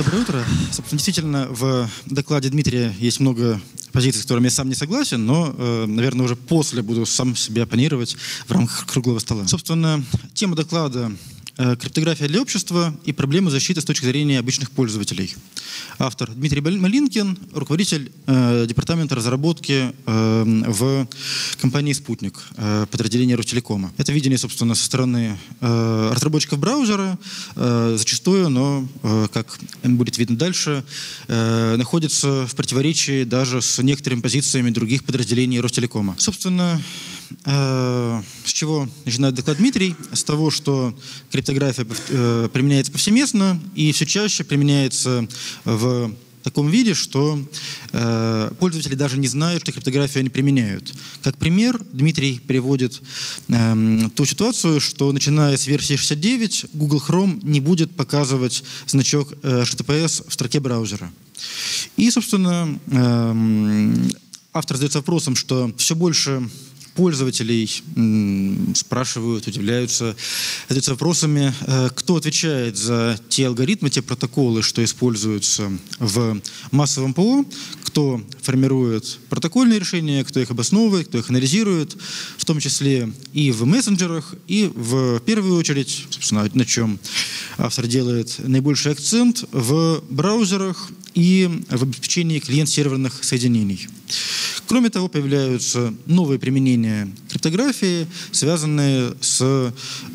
Доброе утро. Собственно, действительно, в докладе Дмитрия есть много позиций, с которыми я сам не согласен, но, наверное, уже после буду сам себя оппонировать в рамках круглого стола. Собственно, тема доклада «Криптография для общества и проблемы защиты с точки зрения обычных пользователей». Автор Дмитрий Малинкин, руководитель департамента разработки в компании «Спутник», подразделения Ростелекома. Это видение, собственно, со стороны разработчиков браузера, зачастую, но, как будет видно дальше, находится в противоречии даже с некоторыми позициями других подразделений Ростелекома. Собственно, с чего начинает доклад Дмитрий? С того, что криптография применяется повсеместно и все чаще применяется в таком виде, что пользователи даже не знают, что криптографию они применяют. Как пример, Дмитрий приводит ту ситуацию, что начиная с версии 69 Google Chrome не будет показывать значок HTTPS в строке браузера. И, собственно, автор задается вопросом, что все больше пользователей спрашивают, удивляются, задаются вопросами, кто отвечает за те алгоритмы, те протоколы, что используются в массовом ПО, кто формирует протокольные решения, кто их обосновывает, кто их анализирует, в том числе и в мессенджерах, и в первую очередь, собственно, на чем автор делает наибольший акцент, в браузерах и в обеспечении клиент-серверных соединений. Кроме того, появляются новые применения криптографии, связанные с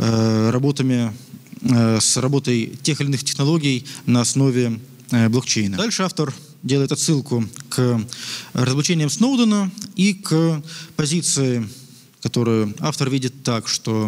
работой тех или иных технологий на основе блокчейна. Дальше автор делает отсылку к разоблачениям Сноудена и к позиции, которую автор видит так, что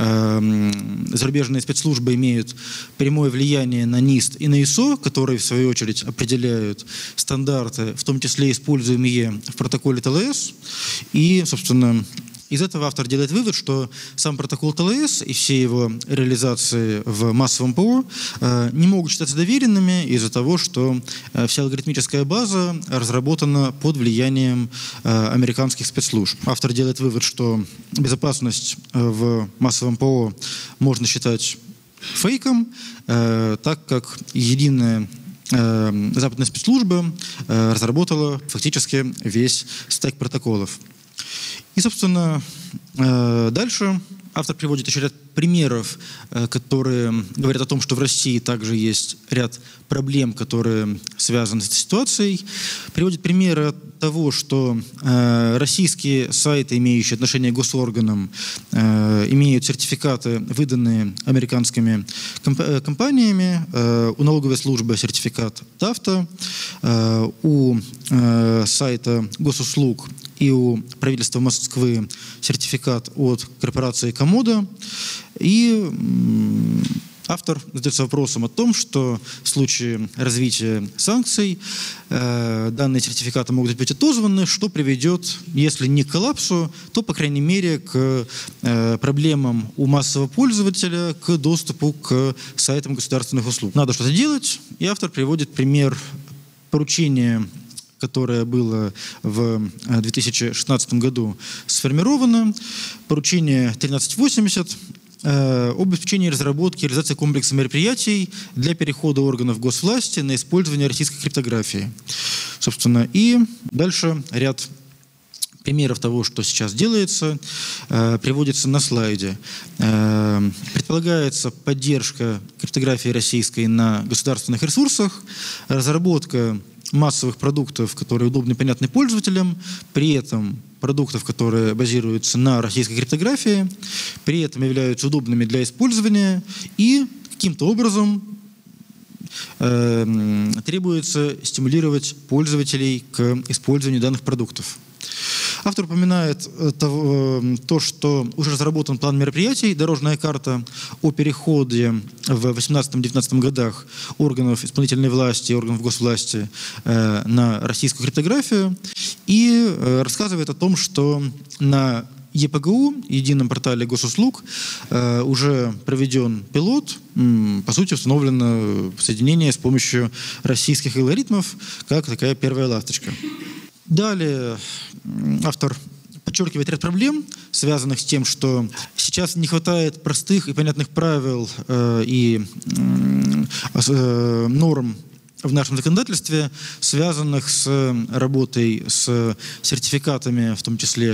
зарубежные спецслужбы имеют прямое влияние на НИСТ и на ISO, которые, в свою очередь, определяют стандарты, в том числе используемые в протоколе ТЛС. И, собственно, из этого автор делает вывод, что сам протокол ТЛС и все его реализации в массовом ПО не могут считаться доверенными из-за того, что вся алгоритмическая база разработана под влиянием американских спецслужб. Автор делает вывод, что безопасность в массовом ПО можно считать фейком, так как единая западная спецслужба разработала фактически весь стек протоколов. И, собственно, дальше автор приводит еще ряд примеров, которые говорят о том, что в России также есть ряд проблем, которые связаны с этой ситуацией. Приводит примеры того, что российские сайты, имеющие отношение к госорганам, имеют сертификаты, выданные американскими компаниями. У налоговой службы сертификат ТАФТА, у сайта госуслуг и у правительства Москвы сертификат от корпорации «Комода». И автор задается вопросом о том, что в случае развития санкций данные сертификаты могут быть отозваны, что приведет, если не к коллапсу, то, по крайней мере, к проблемам у массового пользователя к доступу к сайтам государственных услуг. Надо что-то делать, и автор приводит пример поручения, которое было в 2016 году сформировано, поручение 1380 об обеспечении разработки и реализации комплекса мероприятий для перехода органов госвласти на использование российской криптографии. Собственно, и дальше ряд примеров того, что сейчас делается, приводится на слайде. Предполагается поддержка криптографии российской на государственных ресурсах, разработка массовых продуктов, которые удобны и понятны пользователям, при этом продуктов, которые базируются на российской криптографии, при этом являются удобными для использования и каким-то образом требуется стимулировать пользователей к использованию данных продуктов. Автор упоминает то, что уже разработан план мероприятий, дорожная карта о переходе в 2018-2019 годах органов исполнительной власти и органов госвласти на российскую криптографию, и рассказывает о том, что на ЕПГУ, едином портале госуслуг, уже проведен пилот, по сути, установлено соединение с помощью российских алгоритмов, как такая первая ласточка. Далее автор подчеркивает ряд проблем, связанных с тем, что сейчас не хватает простых и понятных правил и норм в нашем законодательстве, связанных с работой с сертификатами, в том числе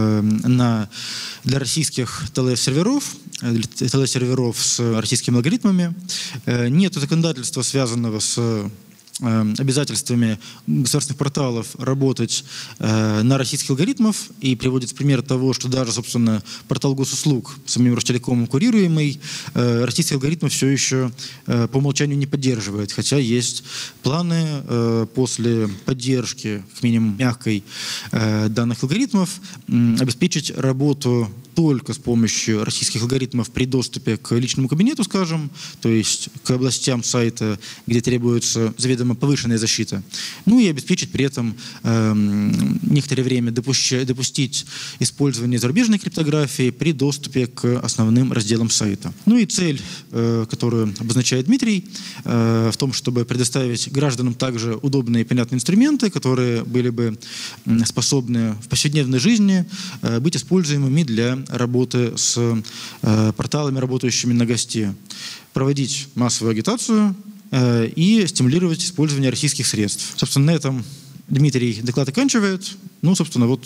для российских ТЛС-серверов, ТЛС-серверов с российскими алгоритмами. Нет законодательства, связанного с обязательствами государственных порталов работать на российских алгоритмах, и приводится пример того, что даже, собственно, портал госуслуг, самим Ростелекомом курируемый, российские алгоритмы все еще по умолчанию не поддерживает, хотя есть планы после поддержки, как минимум мягкой, данных алгоритмов обеспечить работу только с помощью российских алгоритмов при доступе к личному кабинету, скажем, то есть к областям сайта, где требуется заведомо повышенная защита, ну и обеспечить при этом некоторое время допустить использование зарубежной криптографии при доступе к основным разделам сайта. Ну и цель, которую обозначает Дмитрий, в том, чтобы предоставить гражданам также удобные и понятные инструменты, которые были бы способны в повседневной жизни быть используемыми для работы с порталами, работающими на госте, проводить массовую агитацию и стимулировать использование российских средств. Собственно, на этом Дмитрий доклад оканчивает. Ну, собственно, вот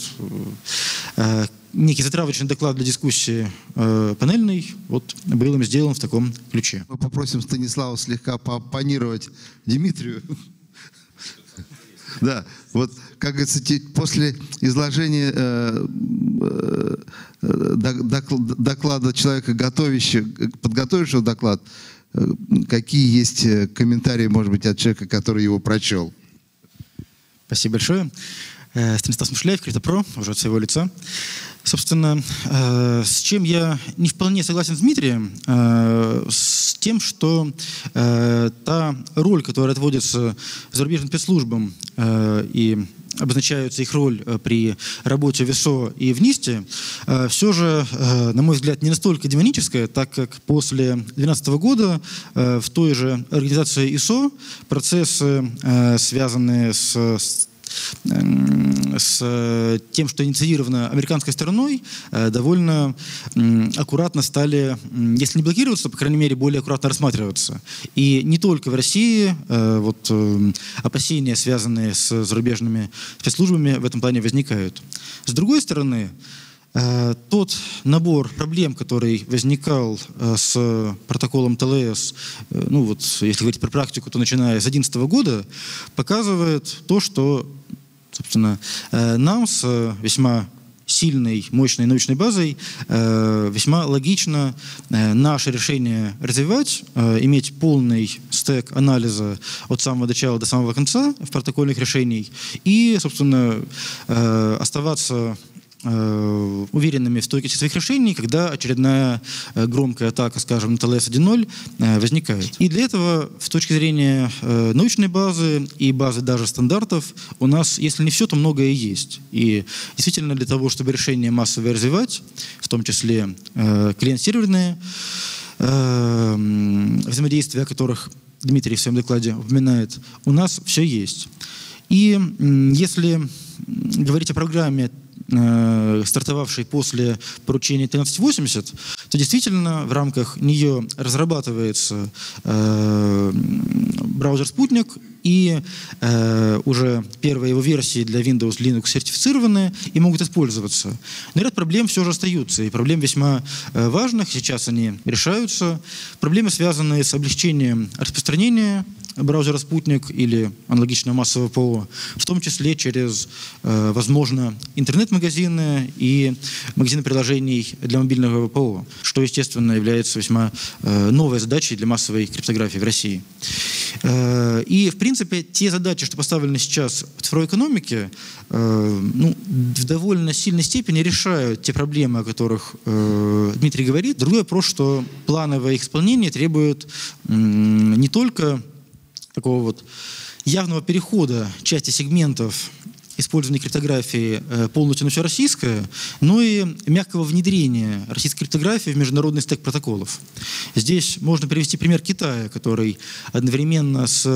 некий затравочный доклад для дискуссии панельной вот, был им сделан в таком ключе. Мы попросим Станислава слегка пооппонировать Дмитрию. Да, вот, как говорится, после изложения доклада человека, подготовившего доклад, какие есть комментарии, может быть, от человека, который его прочел? Спасибо большое. Станислав Смышляев, Криптопро, уже от своего лица. Собственно, с чем я не вполне согласен с Дмитрием, с тем, что та роль, которая отводится зарубежным спецслужбам и обозначается их роль при работе в ИСО и в НИСТе, все же, на мой взгляд, не настолько демоническая, так как после 2012 года в той же организации ИСО процессы, связанные с тем, что инициировано американской стороной, довольно аккуратно стали, если не блокироваться, то, по крайней мере, более аккуратно рассматриваться. И не только в России вот, опасения, связанные с зарубежными спецслужбами, в этом плане возникают. С другой стороны, тот набор проблем, который возникал с протоколом ТЛС, ну вот, если говорить про практику, то начиная с 2011 года, показывает то, что, собственно, нам с весьма сильной, мощной научной базой весьма логично наше решение развивать, иметь полный стек анализа от самого начала до самого конца в протокольных решениях и, собственно, оставаться уверенными в стойкости своих решений, когда очередная громкая атака, скажем, на ТЛС 1.0 возникает. И для этого, с точки зрения научной базы и базы даже стандартов, у нас, если не все, то многое есть. И действительно для того, чтобы решения массовые развивать, в том числе клиент-серверные, взаимодействия, о которых Дмитрий в своем докладе упоминает, у нас все есть. И если говорить о программе, стартовавшей после поручения 1380, то действительно в рамках нее разрабатывается браузер «Спутник», и уже первые его версии для Windows, Linux сертифицированы и могут использоваться. Но ряд проблем все же остаются, и проблем весьма важных, сейчас они решаются. Проблемы, связанные с облегчением распространения браузера «Спутник» или аналогичного массового ПО, в том числе через, возможно, интернет-магазины и магазины приложений для мобильного ПО, что, естественно, является весьма новой задачей для массовой криптографии в России. И, в принципе, те задачи, что поставлены сейчас в цифровой экономике, ну, в довольно сильной степени решают те проблемы, о которых Дмитрий говорит. Другой вопрос, что плановое их исполнение требует не только такого вот явного перехода части сегментов использования криптографии полностью на все российское, но и мягкого внедрения российской криптографии в международный стек протоколов. Здесь можно привести пример Китая, который одновременно с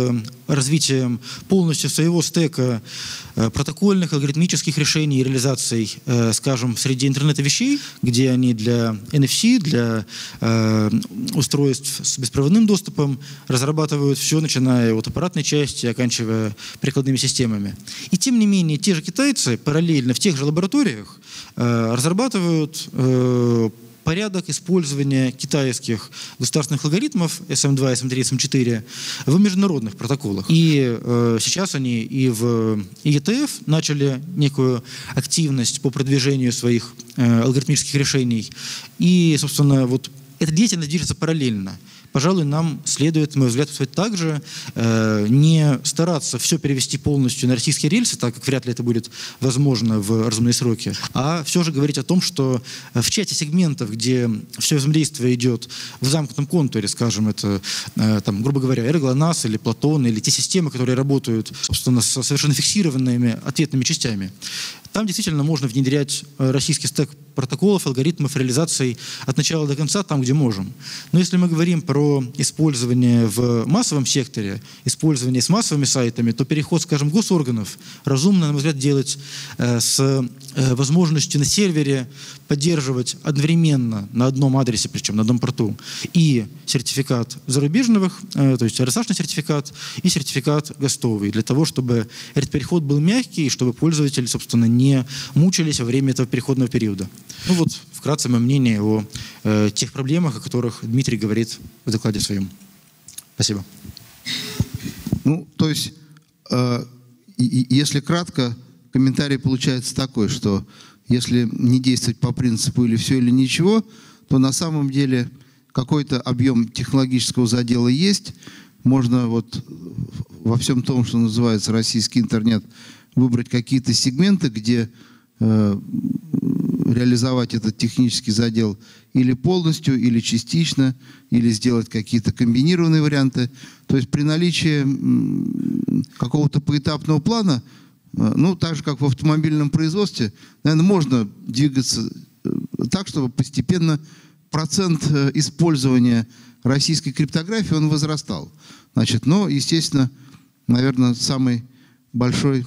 развитием полностью своего стека протокольных, алгоритмических решений и реализаций, скажем, в среде интернета вещей, где они для NFC, для устройств с беспроводным доступом разрабатывают все, начиная от аппаратной части, оканчивая прикладными системами. И тем не менее, те же китайцы параллельно в тех же лабораториях разрабатывают порядок использования китайских государственных алгоритмов SM2, SM3, SM4 в международных протоколах. И сейчас они и в ETF начали некую активность по продвижению своих алгоритмических решений. И, собственно, вот эта деятельность движется параллельно. Пожалуй, нам следует, на мой взгляд, поступать так же, не стараться все перевести полностью на российские рельсы, так как вряд ли это будет возможно в разумные сроки, а все же говорить о том, что в чате сегментов, где все взаимодействие идет в замкнутом контуре, скажем, это, там, грубо говоря, GLONASS или Platon, или те системы, которые работают, собственно, с совершенно фиксированными ответными частями, там действительно можно внедрять российский стек протоколов, алгоритмов, реализаций от начала до конца, там, где можем. Но если мы говорим про использование в массовом секторе, использование с массовыми сайтами, то переход, скажем, госорганов разумно, на мой взгляд, делать с возможностью на сервере поддерживать одновременно на одном адресе, причем на одном порту, и сертификат зарубежных, то есть RSH-ный сертификат, и сертификат ГОСТовый, для того, чтобы этот переход был мягкий, и чтобы пользователи, собственно, не мучились во время этого переходного периода. Ну вот, вкратце, мое мнение о тех проблемах, о которых Дмитрий говорит в докладе своем. Спасибо. Ну, то есть, если кратко, комментарий получается такой, что если не действовать по принципу или все, или ничего, то на самом деле какой-то объем технологического задела есть. Можно вот во всем том, что называется российский интернет, выбрать какие-то сегменты, где реализовать этот технический задел или полностью, или частично, или сделать какие-то комбинированные варианты. То есть при наличии какого-то поэтапного плана, ну, так же, как в автомобильном производстве, наверное, можно двигаться так, чтобы постепенно процент использования российской криптографии, он возрастал. Значит, но, естественно, наверное, самый большой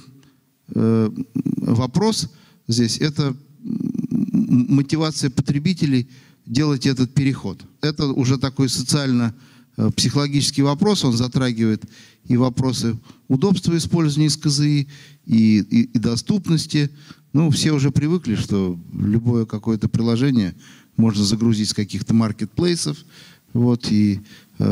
вопрос здесь – это мотивация потребителей делать этот переход. Это уже такой социально-психологический вопрос, он затрагивает и вопросы удобства использования СКЗИ, и доступности. Ну, все уже привыкли, что любое какое-то приложение можно загрузить с каких-то маркетплейсов. Вот, и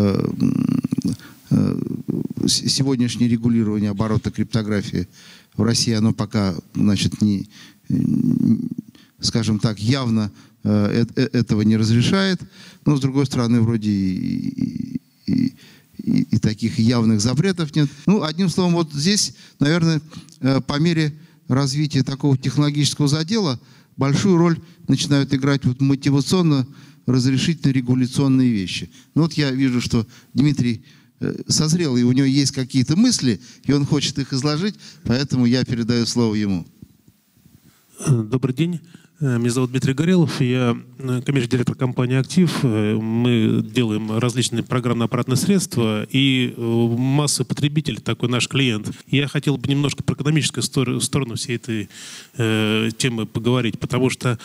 сегодняшнее регулирование оборота криптографии в России, оно пока, значит, не, скажем так, явно этого не разрешает. Но, с другой стороны, вроде и таких явных запретов нет. Ну, одним словом, вот здесь, наверное, по мере развития такого технологического задела большую роль начинают играть вот мотивационно-разрешительные регуляционные вещи. Ну, вот я вижу, что Дмитрий созрел, и у него есть какие-то мысли, и он хочет их изложить, поэтому я передаю слово ему. Добрый день. Меня зовут Дмитрий Горелов, я коммерческий директор компании «Актив». Мы делаем различные программно-аппаратные средства, и масса потребителей, такой наш клиент. Я хотел бы немножко про экономическую сторону всей этой темы поговорить, потому что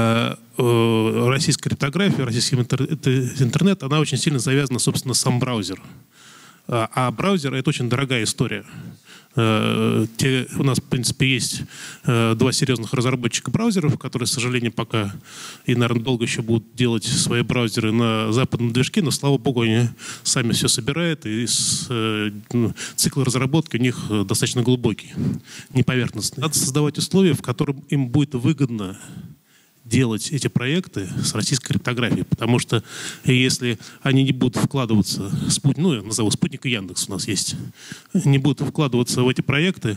российская криптография, российский интернет, она очень сильно завязана, собственно, на сам браузер. А браузер – это очень дорогая история. У нас, в принципе, есть два серьезных разработчика браузеров, которые, к сожалению, пока и, наверное, долго еще будут делать свои браузеры на западном движке, но, слава богу, они сами все собирают, и цикл разработки у них достаточно глубокий, не поверхностный. Надо создавать условия, в которых им будет выгодно делать эти проекты с российской криптографией, потому что если они не будут вкладываться, ну, я назову Спутник и Яндекс у нас есть, не будут вкладываться в эти проекты,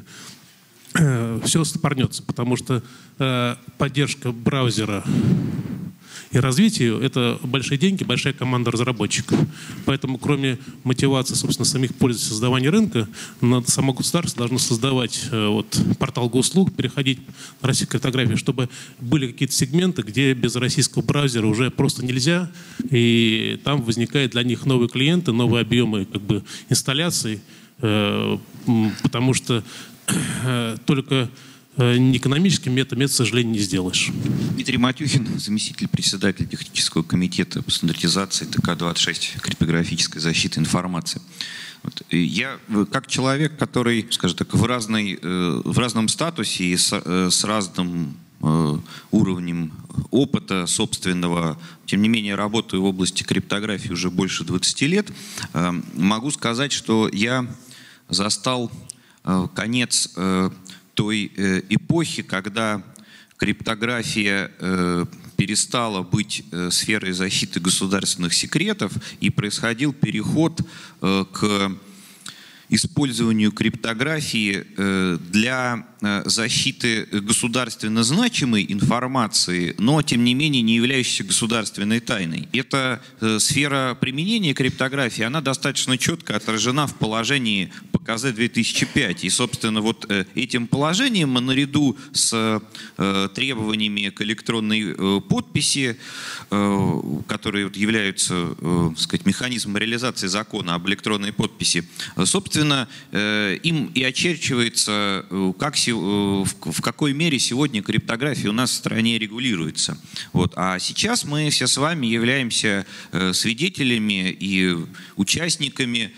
все стопорнется, потому что поддержка браузера и развитие – это большие деньги, большая команда разработчиков. Поэтому, кроме мотивации, собственно, самих пользователей создавания рынка, само государство должно создавать портал госуслуг, переходить на российскую криптографию, чтобы были какие-то сегменты, где без российского браузера уже просто нельзя, и там возникают для них новые клиенты, новые объемы инсталляций, Потому что только экономическим методом, к сожалению, не сделаешь. Дмитрий Матюхин, заместитель председателя технического комитета по стандартизации ТК-26 криптографической защиты информации. Вот. Я, как человек, который, скажем так, в разном статусе и с разным уровнем опыта собственного, тем не менее работаю в области криптографии уже больше 20 лет, могу сказать, что я застал конец той эпохи, когда криптография перестала быть сферой защиты государственных секретов и происходил переход к использованию криптографии для защиты государственно значимой информации, но, тем не менее, не являющейся государственной тайной. Эта сфера применения криптографии, она достаточно четко отражена в положении ПКЗ-2005. И, собственно, вот этим положением наряду с требованиями к электронной подписи, которые являются, так сказать, механизмом реализации закона об электронной подписи, собственно, им и очерчивается, в какой мере сегодня криптография у нас в стране регулируется. Вот. А сейчас мы все с вами являемся свидетелями и участниками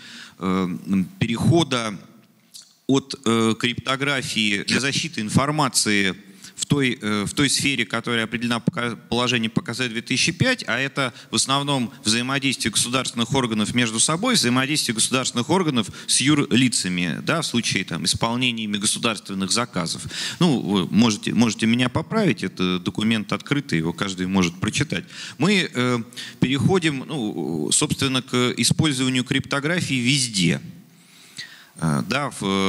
перехода от криптографии для защиты информации в той сфере, которая определена положением ПКЗ-2005, а это в основном взаимодействие государственных органов между собой, взаимодействие государственных органов с юрлицами, да, в случае исполнениями государственных заказов. Ну, вы можете меня поправить, это документ открытый, его каждый может прочитать. Мы переходим, собственно, к использованию криптографии везде. Да,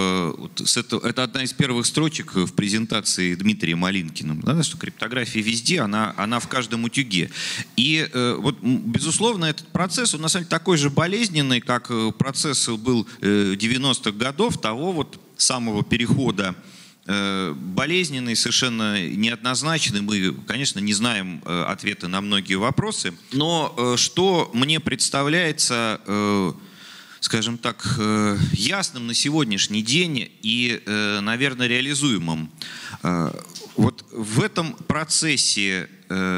это одна из первых строчек в презентации Дмитрия Малинкиным, да, что криптография везде, она в каждом утюге. И вот, безусловно, этот процесс, он на самом деле такой же болезненный, как процесс был 90-х годов, того вот самого перехода, болезненный, совершенно неоднозначный. Мы, конечно, не знаем ответы на многие вопросы, но что мне представляется, скажем так, ясным на сегодняшний день и, наверное, реализуемым. Вот в этом процессе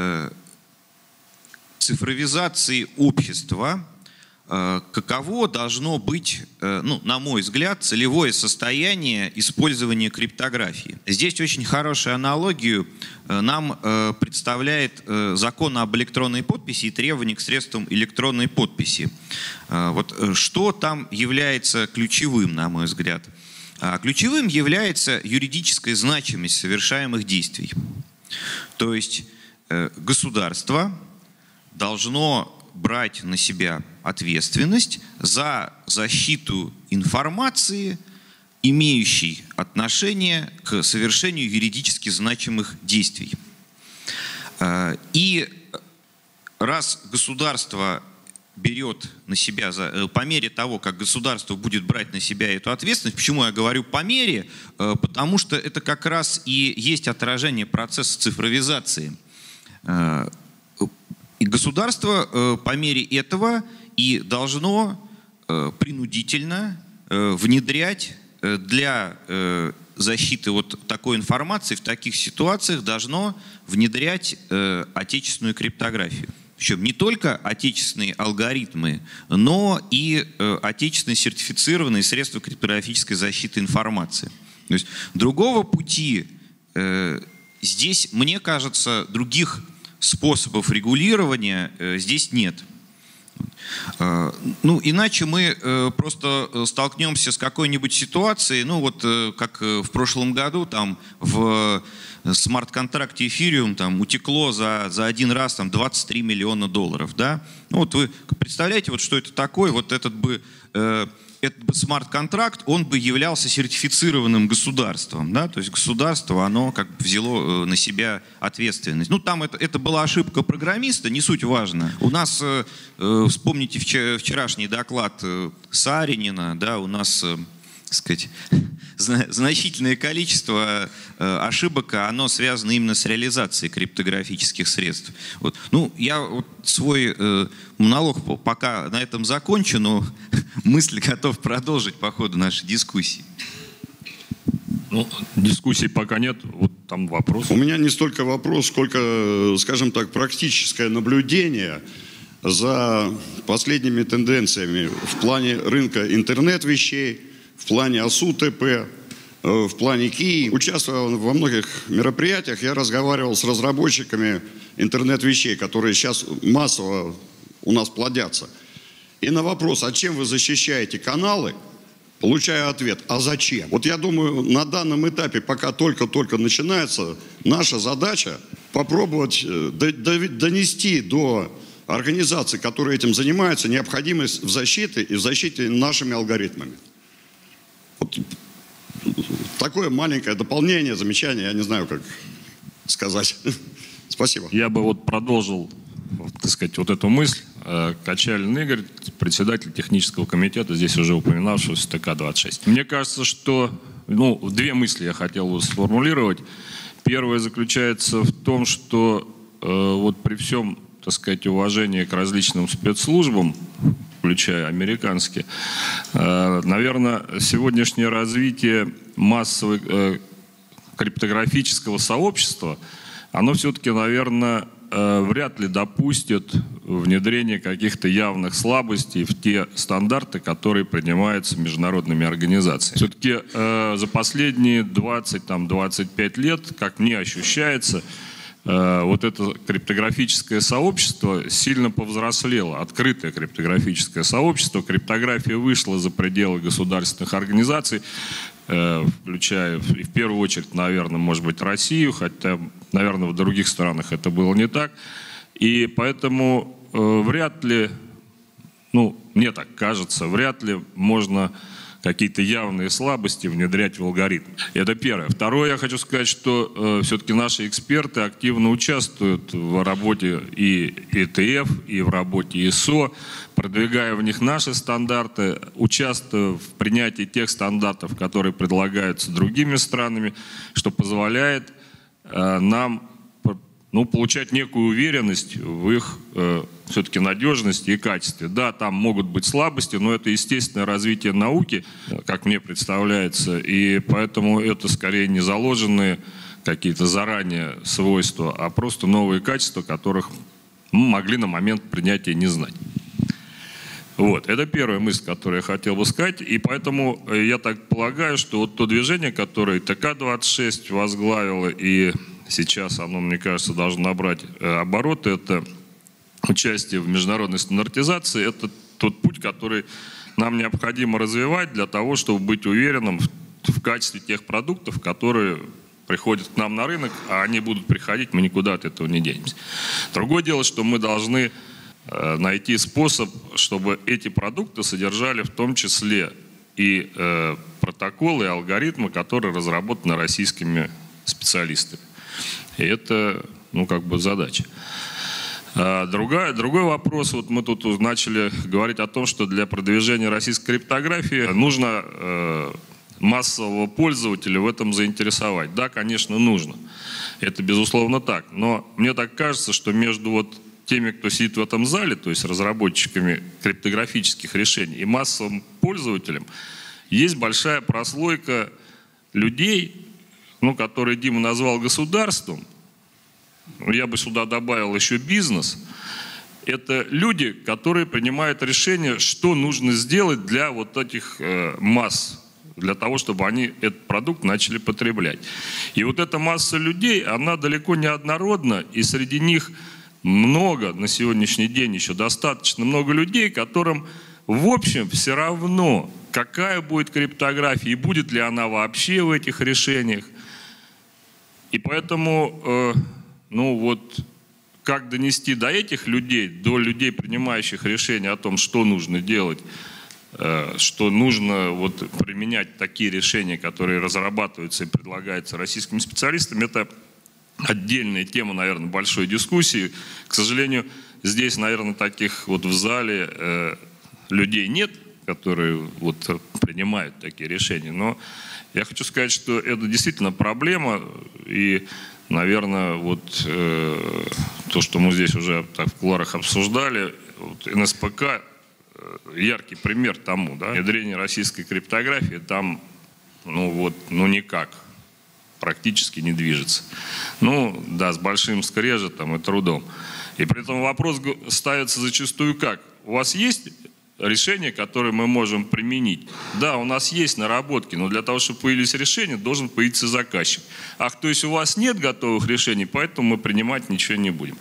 цифровизации общества каково должно быть, на мой взгляд, целевое состояние использования криптографии? Здесь очень хорошую аналогию нам представляет закон об электронной подписи и требования к средствам электронной подписи. Вот что там является ключевым, на мой взгляд? Ключевым является юридическая значимость совершаемых действий. То есть государство должно брать на себя ответственность за защиту информации, имеющей отношение к совершению юридически значимых действий. И раз государство берет на себя, по мере того, как государство будет брать на себя эту ответственность, почему я говорю по мере, потому что это как раз и есть отражение процесса цифровизации. И государство по мере этого и должно принудительно внедрять для защиты вот такой информации в таких ситуациях, должно внедрять отечественную криптографию. Причем не только отечественные алгоритмы, но и отечественные сертифицированные средства криптографической защиты информации. То есть другого пути здесь, мне кажется, других способов регулирования здесь нет. Иначе мы просто столкнемся с какой-нибудь ситуацией, как в прошлом году, там в смарт-контракте Ethereum там утекло за один раз там, $23 миллиона. Да? Вы представляете, что это такое? Вот этот бы смарт-контракт, он бы являлся сертифицированным государством. Да? То есть государство, оно как бы взяло на себя ответственность. Там это была ошибка программиста, не суть важно. У нас, вспомните вчерашний доклад Сааринина, да, у нас, так сказать, значительное количество ошибок, оно связано именно с реализацией криптографических средств. Вот. Ну, я вот свой монолог пока на этом закончу, но мысль готов продолжить по ходу нашей дискуссии. Ну, дискуссий пока нет. Вот там вопрос. У меня не столько вопрос, сколько, скажем так, практическое наблюдение за последними тенденциями в плане рынка интернет-вещей, в плане АСУ-ТП, в плане КИИ. Участвуя во многих мероприятиях, я разговаривал с разработчиками интернет-вещей, которые сейчас массово у нас плодятся. И на вопрос, а чем вы защищаете каналы, получаю ответ, а зачем? Вот я думаю, на данном этапе, пока только-только начинается, наша задача попробовать донести до организаций, которые этим занимаются, необходимость в защите и в защите нашими алгоритмами. Вот такое маленькое дополнение, замечание, я не знаю, как сказать. Спасибо. Я бы вот продолжил, так сказать, вот эту мысль. Качалин Игорь, председатель технического комитета, здесь уже упоминавшегося ТК-26. Мне кажется, что, две мысли я хотел бы сформулировать. Первая заключается в том, что вот при всем, так сказать, уважении к различным спецслужбам, включая американские, наверное, сегодняшнее развитие массового криптографического сообщества, оно все-таки, наверное, вряд ли допустит внедрение каких-то явных слабостей в те стандарты, которые принимаются международными организациями. Все-таки за последние 20-25 лет, как мне ощущается, вот это криптографическое сообщество сильно повзрослело, открытое криптографическое сообщество. Криптография вышла за пределы государственных организаций, включая в первую очередь, наверное, может быть, Россию, хотя, наверное, в других странах это было не так. И поэтому вряд ли, мне так кажется, вряд ли можно какие-то явные слабости внедрять в алгоритм. Это первое. Второе, я хочу сказать, что все-таки наши эксперты активно участвуют в работе и ETF, и в работе ИСО, продвигая в них наши стандарты, участвуя в принятии тех стандартов, которые предлагаются другими странами, что позволяет нам получать некую уверенность в их все-таки надежности и качестве. Да, там могут быть слабости, но это естественное развитие науки, как мне представляется, и поэтому это скорее не заложенные какие-то заранее свойства, а просто новые качества, которых могли на момент принятия не знать. Вот, это первая мысль, которую я хотел бы сказать, и поэтому я так полагаю, что вот то движение, которое ТК-26 возглавило, и сейчас оно, мне кажется, должно набрать обороты, это участие в международной стандартизации, это тот путь, который нам необходимо развивать для того, чтобы быть уверенным в качестве тех продуктов, которые приходят к нам на рынок, а они будут приходить, мы никуда от этого не денемся. Другое дело, что мы должны найти способ, чтобы эти продукты содержали в том числе и протоколы, и алгоритмы, которые разработаны российскими специалистами. И это, задача. Другой вопрос. Вот мы тут начали говорить о том, что для продвижения российской криптографии нужно массового пользователя в этом заинтересовать. Да, конечно, нужно. Это безусловно так. Но мне так кажется, что между теми, кто сидит в этом зале, то есть разработчиками криптографических решений, и массовым пользователем, есть большая прослойка людей, который Дима назвал государством, я бы сюда добавил еще бизнес, это люди, которые принимают решение, что нужно сделать для вот этих масс, для того, чтобы они этот продукт начали потреблять. И вот эта масса людей, она далеко не однородна, и среди них много, на сегодняшний день еще достаточно много людей, которым в общем все равно, какая будет криптография и будет ли она вообще в этих решениях. И поэтому, как донести до этих людей, до людей, принимающих решения о том, что нужно делать, что нужно применять такие решения, которые разрабатываются и предлагаются российскими специалистами, это отдельная тема, наверное, большой дискуссии. К сожалению, здесь, наверное, таких в зале людей нет, которые вот принимают такие решения. Но я хочу сказать, что это действительно проблема, и, наверное, вот то, что мы здесь уже так в кулуарах обсуждали, вот НСПК яркий пример тому, да, внедрение российской криптографии там, никак, практически не движется. Да, с большим скрежетом и трудом. И при этом вопрос ставится зачастую как? У вас есть решения, которые мы можем применить? Да, у нас есть наработки, но для того, чтобы появились решения, должен появиться заказчик. То есть у вас нет готовых решений, поэтому мы принимать ничего не будем.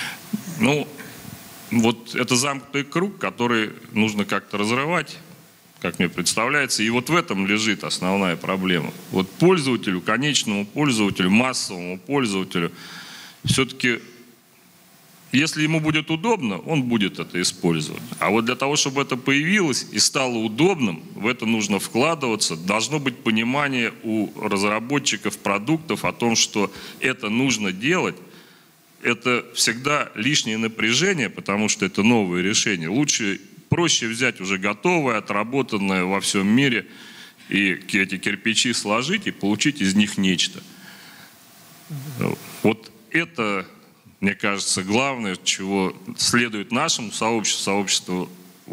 Вот это замкнутый круг, который нужно как-то разрывать, как мне представляется. И вот в этом лежит основная проблема. Вот пользователю, конечному пользователю, массовому пользователю, все-таки, если ему будет удобно, он будет это использовать. А вот для того, чтобы это появилось и стало удобным, в это нужно вкладываться. Должно быть понимание у разработчиков продуктов о том, что это нужно делать. Это всегда лишнее напряжение, потому что это новые решения. Проще взять уже готовое, отработанное во всем мире, и эти кирпичи сложить и получить из них нечто. Вот это, мне кажется, главное, чего следует нашему сообществу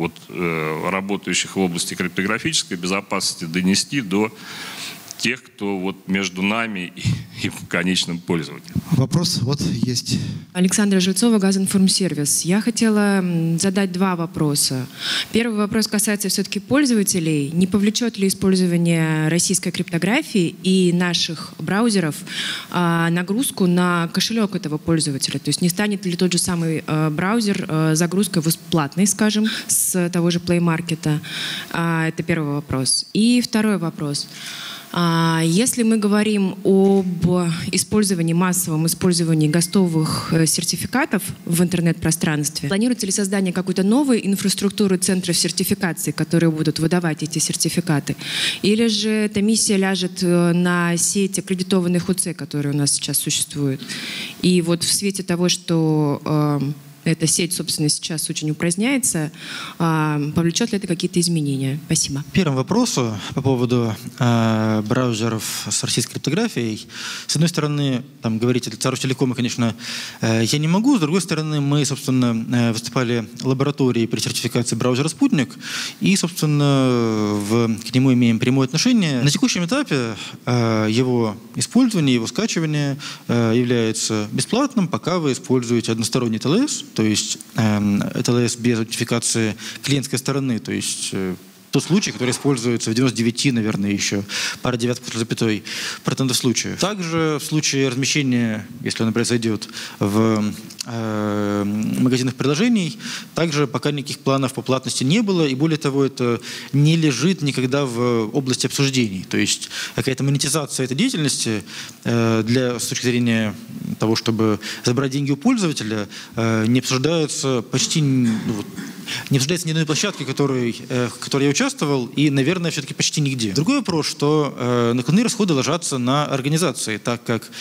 работающих в области криптографической безопасности, донести до тех, кто между нами и конечным пользователем. Вопрос есть. Александра Жильцова, Газинформсервис. Я хотела задать два вопроса. Первый вопрос касается все-таки пользователей. Не повлечет ли использование российской криптографии и наших браузеров нагрузку на кошелек этого пользователя? То есть не станет ли тот же самый браузер загрузкой платной, скажем, с того же Play Market? Это первый вопрос. И второй вопрос. Если мы говорим об массовом использовании гостовых сертификатов в интернет-пространстве, планируется ли создание какой-то новой инфраструктуры центров сертификации, которые будут выдавать эти сертификаты? Или же эта миссия ляжет на сеть аккредитованных УЦ, которые у нас сейчас существуют? И вот в свете того, что эта сеть, собственно, сейчас очень упраздняется, повлечет ли это какие-то изменения? Спасибо. Первым вопросу по поводу браузеров с российской криптографией. С одной стороны, говорить о Царостелекоме, конечно, я не могу. С другой стороны, мы, собственно, выступали в лаборатории при сертификации браузера «Спутник», и, собственно, к нему имеем прямое отношение. На текущем этапе его использование, его скачивание является бесплатным, пока вы используете односторонний ТЛС, то есть ТЛС без аутентификации клиентской стороны, то есть тот случай, который используется в 99, наверное, еще пара девяток после запятой процентов случаев. Также в случае размещения, если оно произойдет в магазинах приложений, также пока никаких планов по платности не было, и более того, это не лежит никогда в области обсуждений. То есть какая-то монетизация этой деятельности с точки зрения того, чтобы забрать деньги у пользователя, не обсуждается не обсуждается ни одной площадке, в которой я участвовал, и, наверное, все-таки почти нигде. Другой вопрос, что накладные расходы ложатся на организации, так как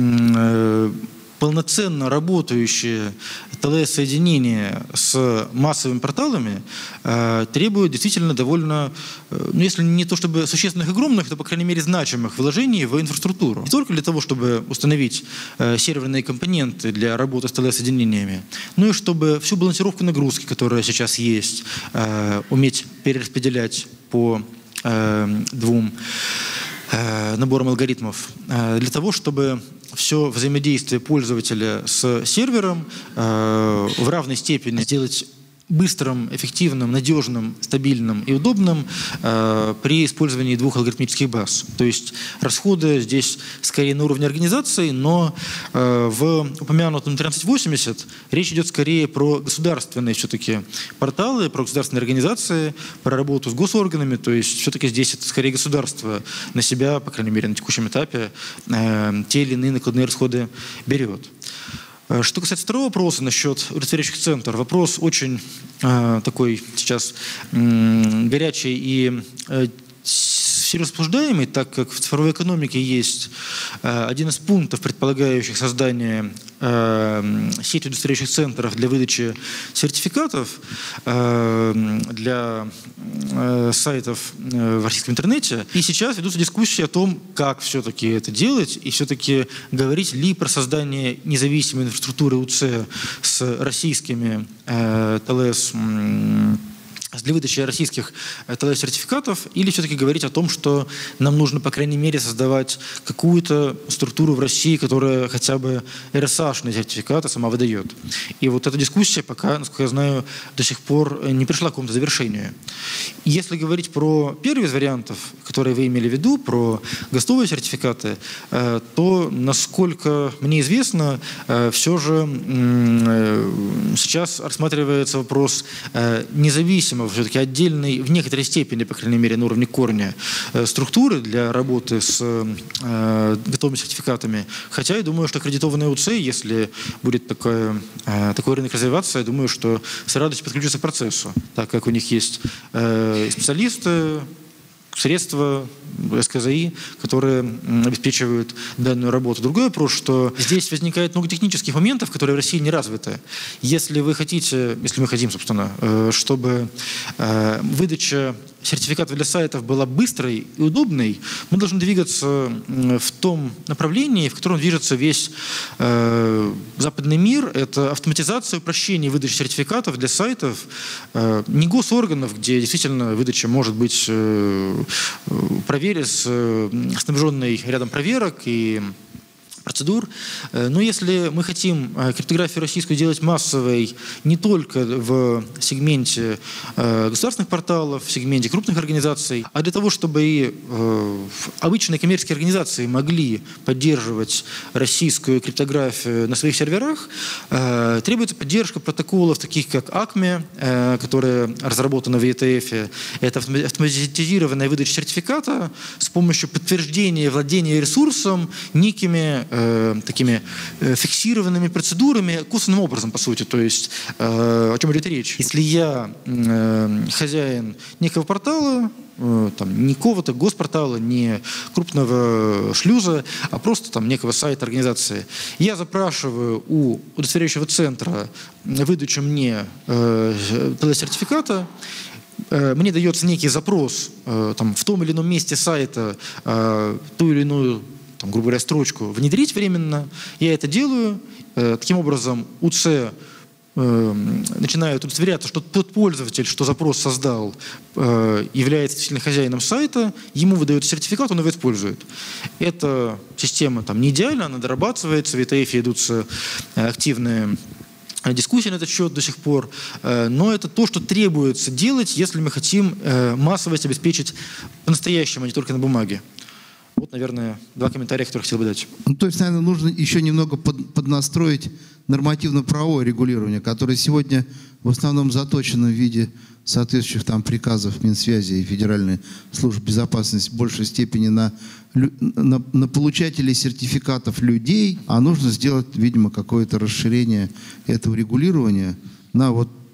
полноценно работающие ТЛС-соединения с массовыми порталами требуют действительно довольно, если не то чтобы существенных, огромных, то, по крайней мере, значимых вложений в инфраструктуру. Не только для того, чтобы установить серверные компоненты для работы с ТЛС-соединениями, но и чтобы всю балансировку нагрузки, которая сейчас есть, уметь перераспределять по двум набором алгоритмов, для того, чтобы все взаимодействие пользователя с сервером в равной степени сделать быстрым, эффективным, надежным, стабильным и удобным при использовании двух алгоритмических баз. То есть расходы здесь скорее на уровне организации, но в упомянутом 1380 речь идет скорее про государственные все-таки порталы, про государственные организации, про работу с госорганами. То есть все-таки здесь это скорее государство на себя, по крайней мере на текущем этапе, те или иные накладные расходы берет. Что касается второго вопроса насчет удостоверяющих центров, вопрос очень такой сейчас горячий и всерьез обсуждаемый, так как в цифровой экономике есть один из пунктов, предполагающих создание сети удостоверяющих центров для выдачи сертификатов для сайтов в российском интернете. И сейчас ведутся дискуссии о том, как все-таки это делать, и все-таки говорить ли про создание независимой инфраструктуры УЦ с российскими ТЛС, для выдачи российских ТЛС-сертификатов, или все-таки говорить о том, что нам нужно, по крайней мере, создавать какую-то структуру в России, которая хотя бы РСА-шные сертификаты сама выдает. И вот эта дискуссия пока, насколько я знаю, до сих пор не пришла к какому-то завершению. Если говорить про первый из вариантов, которые вы имели в виду, про ГОСТовые сертификаты, то, насколько мне известно, все же сейчас рассматривается вопрос независимого, все-таки отдельной, в некоторой степени, по крайней мере, на уровне корня, структуры для работы с готовыми сертификатами. Хотя я думаю, что аккредитованная УЦ, если будет такой рынок развиваться, я думаю, что с радостью подключится к процессу, так как у них есть специалисты, средства, СКЗИ, которые обеспечивают данную работу. Другой вопрос, что здесь возникает много технических моментов, которые в России не развиты. Если мы хотим, собственно, чтобы выдача сертификатов для сайтов была быстрой и удобной, мы должны двигаться в том направлении, в котором движется весь западный мир. Это автоматизация, упрощение выдачи сертификатов для сайтов, не госорганов, где действительно выдача может быть снабженной рядом проверок и процедур. Но если мы хотим криптографию российскую делать массовой не только в сегменте государственных порталов, в сегменте крупных организаций, а для того, чтобы и обычные коммерческие организации могли поддерживать российскую криптографию на своих серверах, требуется поддержка протоколов, таких как ACME, которая разработана в ETF. Это автоматизированная выдача сертификата с помощью подтверждения владения ресурсом некими такими фиксированными процедурами, косвенным образом, по сути. То есть, о чем идет речь? Если я хозяин некого портала, не какого-то госпортала, не крупного шлюза, а просто некого сайта организации, я запрашиваю у удостоверяющего центра выдачу мне ТЛС-сертификата, мне дается некий запрос в том или ином месте сайта ту или иную, грубо говоря, строчку внедрить временно. Я это делаю. Таким образом, УЦ начинает удостоверяться, что тот пользователь, что запрос создал, является действительно хозяином сайта, ему выдают сертификат, он его использует. Эта система не идеальна, она дорабатывается, в ETF идутся активные дискуссии на этот счет до сих пор, но это то, что требуется делать, если мы хотим массовость обеспечить по-настоящему, а не только на бумаге. Вот, наверное, два комментария, которые хотел бы дать. То есть, наверное, нужно еще немного поднастроить нормативно-правовое регулирование, которое сегодня в основном заточено в виде соответствующих приказов Минсвязи и Федеральной службы безопасности в большей степени на получателей сертификатов людей, а нужно сделать, видимо, какое-то расширение этого регулирования на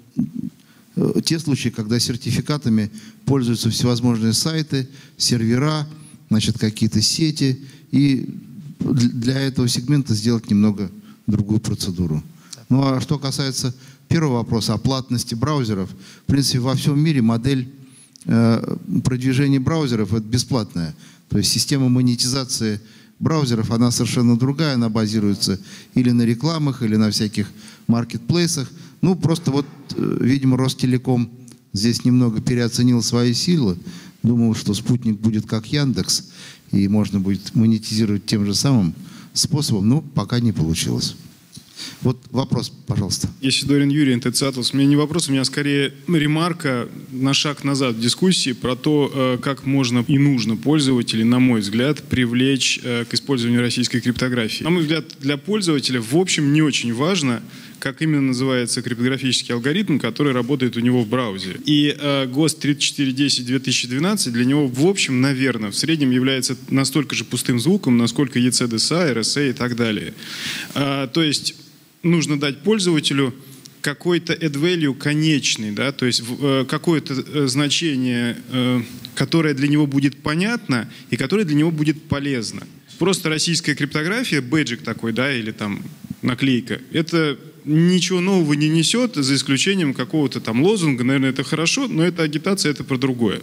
те случаи, когда сертификатами пользуются всевозможные сайты, сервера, какие-то сети, и для этого сегмента сделать немного другую процедуру. Ну а что касается первого вопроса о платности браузеров, в принципе, во всем мире модель продвижения браузеров это бесплатная. То есть система монетизации браузеров, она совершенно другая, она базируется или на рекламах, или на всяких маркетплейсах. Просто видимо, Ростелеком здесь немного переоценил свои силы. Думал, что спутник будет как Яндекс, и можно будет монетизировать тем же самым способом, но пока не получилось. Вот вопрос, пожалуйста. Я Сидорин Юрий, НТЦ «Атлас». У меня не вопрос, у меня скорее ремарка на шаг назад в дискуссии про то, как можно и нужно пользователей, на мой взгляд, привлечь к использованию российской криптографии. На мой взгляд, для пользователя в общем не очень важно, как именно называется криптографический алгоритм, который работает у него в браузере. И ГОСТ 3410-2012 для него, в общем, наверное, в среднем является настолько же пустым звуком, насколько ECDSA, RSA и так далее. То есть нужно дать пользователю какой-то add value конечный, да, то есть какое-то значение, которое для него будет понятно и которое для него будет полезно. Просто российская криптография, бэджик такой, да, или там наклейка, это ничего нового не несет, за исключением какого-то там лозунга. Наверное, это хорошо, но это агитация, это про другое.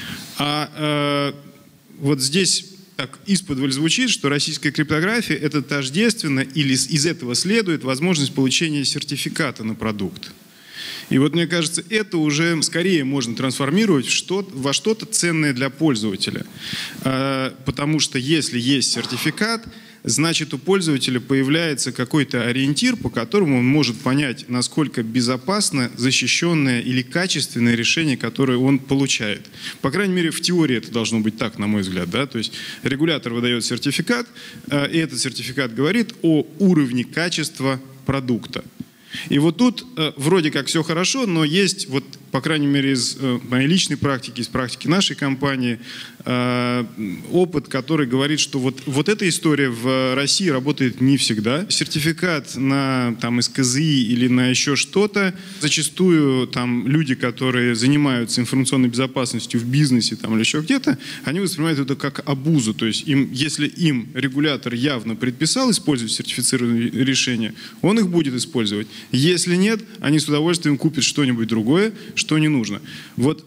Вот здесь так исподволь звучит, что российская криптография – это тождественно или из этого следует возможность получения сертификата на продукт. И вот мне кажется, это уже скорее можно трансформировать во что-то ценное для пользователя. Потому что если есть сертификат, значит у пользователя появляется какой-то ориентир, по которому он может понять, насколько безопасно защищенное или качественное решение, которое он получает. По крайней мере, в теории это должно быть так, на мой взгляд. Да? То есть регулятор выдает сертификат, и этот сертификат говорит о уровне качества продукта. И вот тут вроде как все хорошо, но есть, вот, по крайней мере, из моей личной практики, из практики нашей компании, опыт, который говорит, что вот эта история в России работает не всегда. Сертификат на там, СКЗИ или на еще что-то, зачастую там, люди, которые занимаются информационной безопасностью в бизнесе там, или еще где-то, они воспринимают это как абузу. То есть если им регулятор явно предписал использовать сертифицированные решения, он их будет использовать. Если нет, они с удовольствием купят что-нибудь другое, что не нужно. Вот,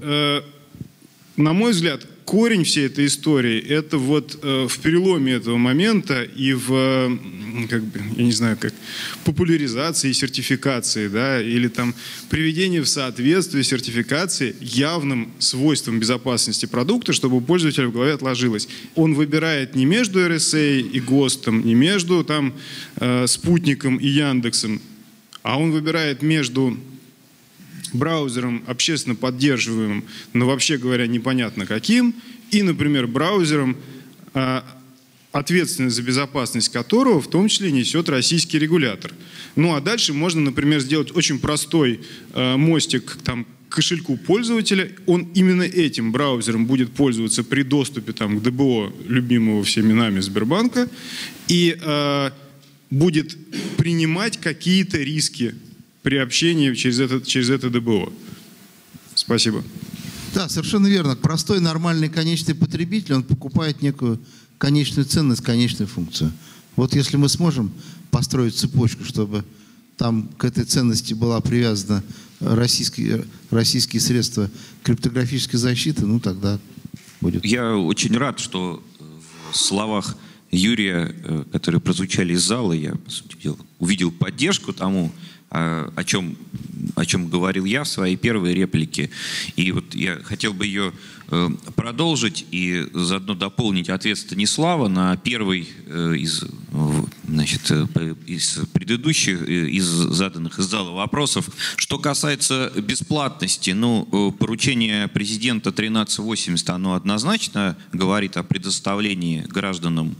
на мой взгляд, корень всей этой истории – это вот в переломе этого момента и в, как бы, я не знаю, как популяризации сертификации, да, или там приведении в соответствие сертификации явным свойствам безопасности продукта, чтобы у пользователя в голове отложилось. Он выбирает не между RSA и ГОСТом, не между там, Спутником и Яндексом, а он выбирает между браузером общественно поддерживаемым, но вообще говоря непонятно каким, и, например, браузером, ответственность за безопасность которого в том числе несет российский регулятор. Ну а дальше можно, например, сделать очень простой мостик там, к кошельку пользователя. Он именно этим браузером будет пользоваться при доступе там, к ДБО любимого всеми нами Сбербанка и будет принимать какие-то риски при общении через это ДБО. Спасибо. Да, совершенно верно. Простой, нормальный, конечный потребитель, он покупает некую конечную ценность, конечную функцию. Вот если мы сможем построить цепочку, чтобы там к этой ценности была привязана российские средства криптографической защиты, ну тогда будет. Я очень рад, что в словах Юрия, которые прозвучали из зала, я, по сути дела, увидел поддержку тому, о чем говорил я в своей первой реплике. И вот я хотел бы ее продолжить и заодно дополнить ответ Станислава на первый из предыдущих, из заданных из зала вопросов. Что касается бесплатности, ну, поручение президента 1380, оно однозначно говорит о предоставлении гражданам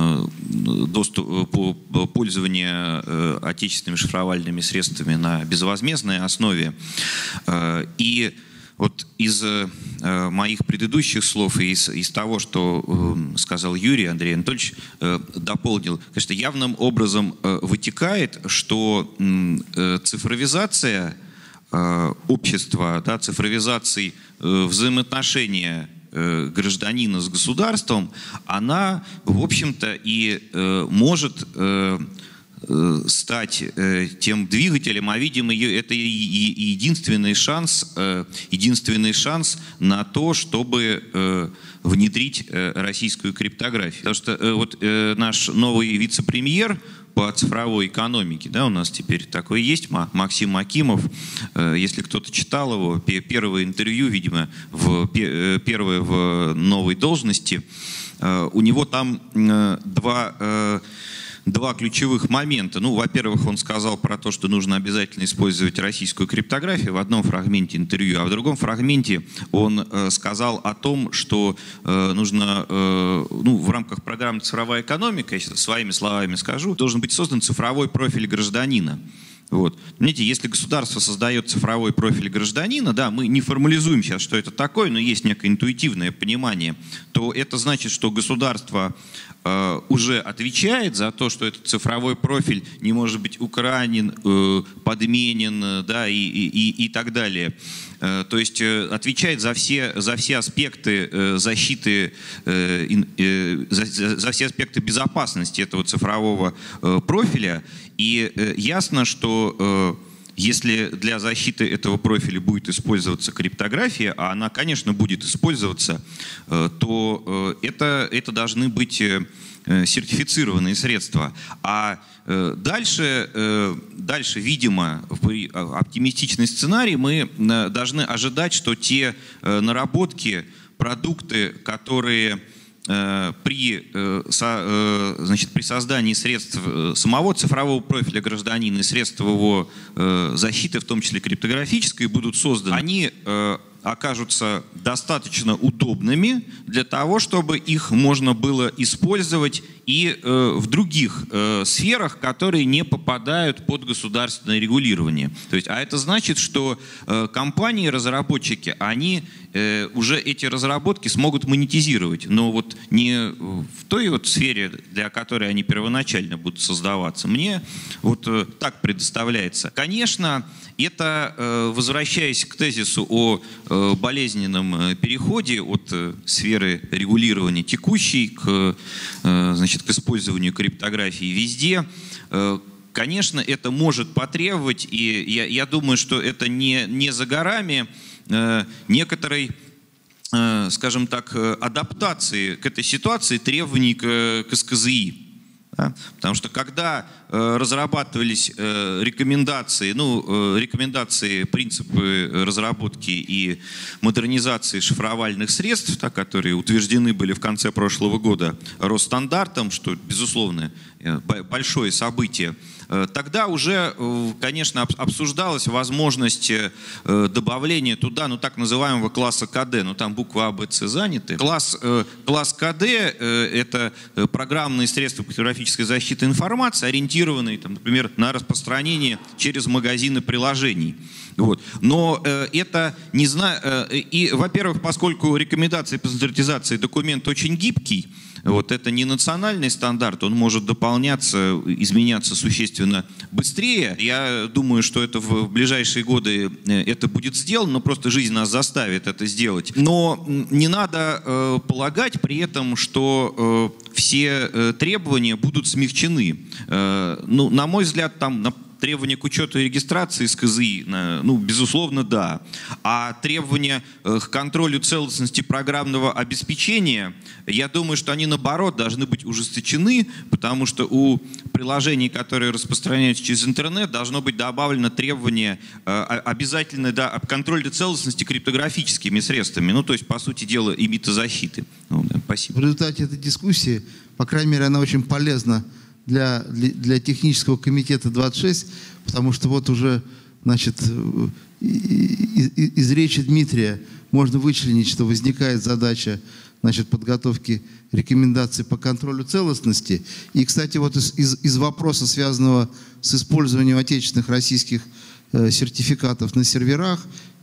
пользования отечественными шифровальными средствами на безвозмездной основе. И вот из моих предыдущих слов и из того, что сказал Юрий Андрей Анатольевич, дополнил, конечно, явным образом вытекает, что цифровизация общества, да, цифровизация взаимоотношения гражданина с государством, она, в общем-то, и может стать тем двигателем, а, видимо, это единственный шанс на то, чтобы внедрить российскую криптографию. Потому что вот наш новый вице-премьер по цифровой экономике, да, у нас теперь такой есть, Максим Акимов. Если кто-то читал его, первое интервью, видимо, первое в новой должности, у него там два ключевых момента. Ну, во-первых, он сказал про то, что нужно обязательно использовать российскую криптографию в одном фрагменте интервью, а в другом фрагменте он сказал о том, что нужно, ну, в рамках программы «Цифровая экономика», если своими словами скажу, должен быть создан цифровой профиль гражданина. Вот. Видите, если государство создает цифровой профиль гражданина, да, мы не формализуем сейчас, что это такое, но есть некое интуитивное понимание, то это значит, что государство уже отвечает за то, что этот цифровой профиль не может быть украден, подменен, да, и так далее. То есть отвечает за все аспекты защиты, за все аспекты безопасности этого цифрового профиля. И ясно, что если для защиты этого профиля будет использоваться криптография, а она, конечно, будет использоваться, то это должны быть сертифицированные средства. А дальше, видимо, в оптимистичный сценарий мы должны ожидать, что те наработки, продукты, которые при создании средств самого цифрового профиля гражданина и средств его защиты, в том числе криптографической, будут созданы, они окажутся достаточно удобными для того, чтобы их можно было использовать и в других сферах, которые не попадают под государственное регулирование. То есть, а это значит, что компании, разработчики, они уже эти разработки смогут монетизировать, но вот не в той вот сфере, для которой они первоначально будут создаваться. Мне вот так предоставляется. Конечно, это, возвращаясь к тезису о болезненном переходе от сферы регулирования текущей к использованию криптографии везде, конечно, это может потребовать, и я думаю, что это не за горами, некоторой, скажем так, адаптации к этой ситуации требований к СКЗИ. Да? Потому что когда разрабатывались рекомендации, принципы разработки и модернизации шифровальных средств, да, которые утверждены были в конце прошлого года Росстандартом, что, безусловно, большое событие, тогда уже, конечно, обсуждалась возможность добавления туда, так называемого класса КД, там буквы А, Б, С заняты. Класс КД – это программные средства криптографической защиты информации, ориентированные, например, на распространение через магазины приложений. Вот. Но это не знаю. И, во-первых, поскольку рекомендации по стандартизации документ очень гибкий, вот, это не национальный стандарт, он может дополняться, изменяться существенно быстрее. Я думаю, что это в ближайшие годы это будет сделано, но просто жизнь нас заставит это сделать. Но не надо полагать при этом, что все требования будут смягчены. На мой взгляд, требования к учету и регистрации СКЗИ, безусловно, да. А требования к контролю целостности программного обеспечения, я думаю, что они, наоборот, должны быть ужесточены, потому что у приложений, которые распространяются через интернет, должно быть добавлено требование обязательно об контроле целостности криптографическими средствами. То есть, по сути дела, имитозащиты. Спасибо. В результате этой дискуссии, по крайней мере, она очень полезна для технического комитета 26, потому что вот уже, из речи Дмитрия можно вычленить, что возникает задача, подготовки рекомендаций по контролю целостности. И, кстати, вот из вопроса, связанного с использованием отечественных российских сертификатов на серверах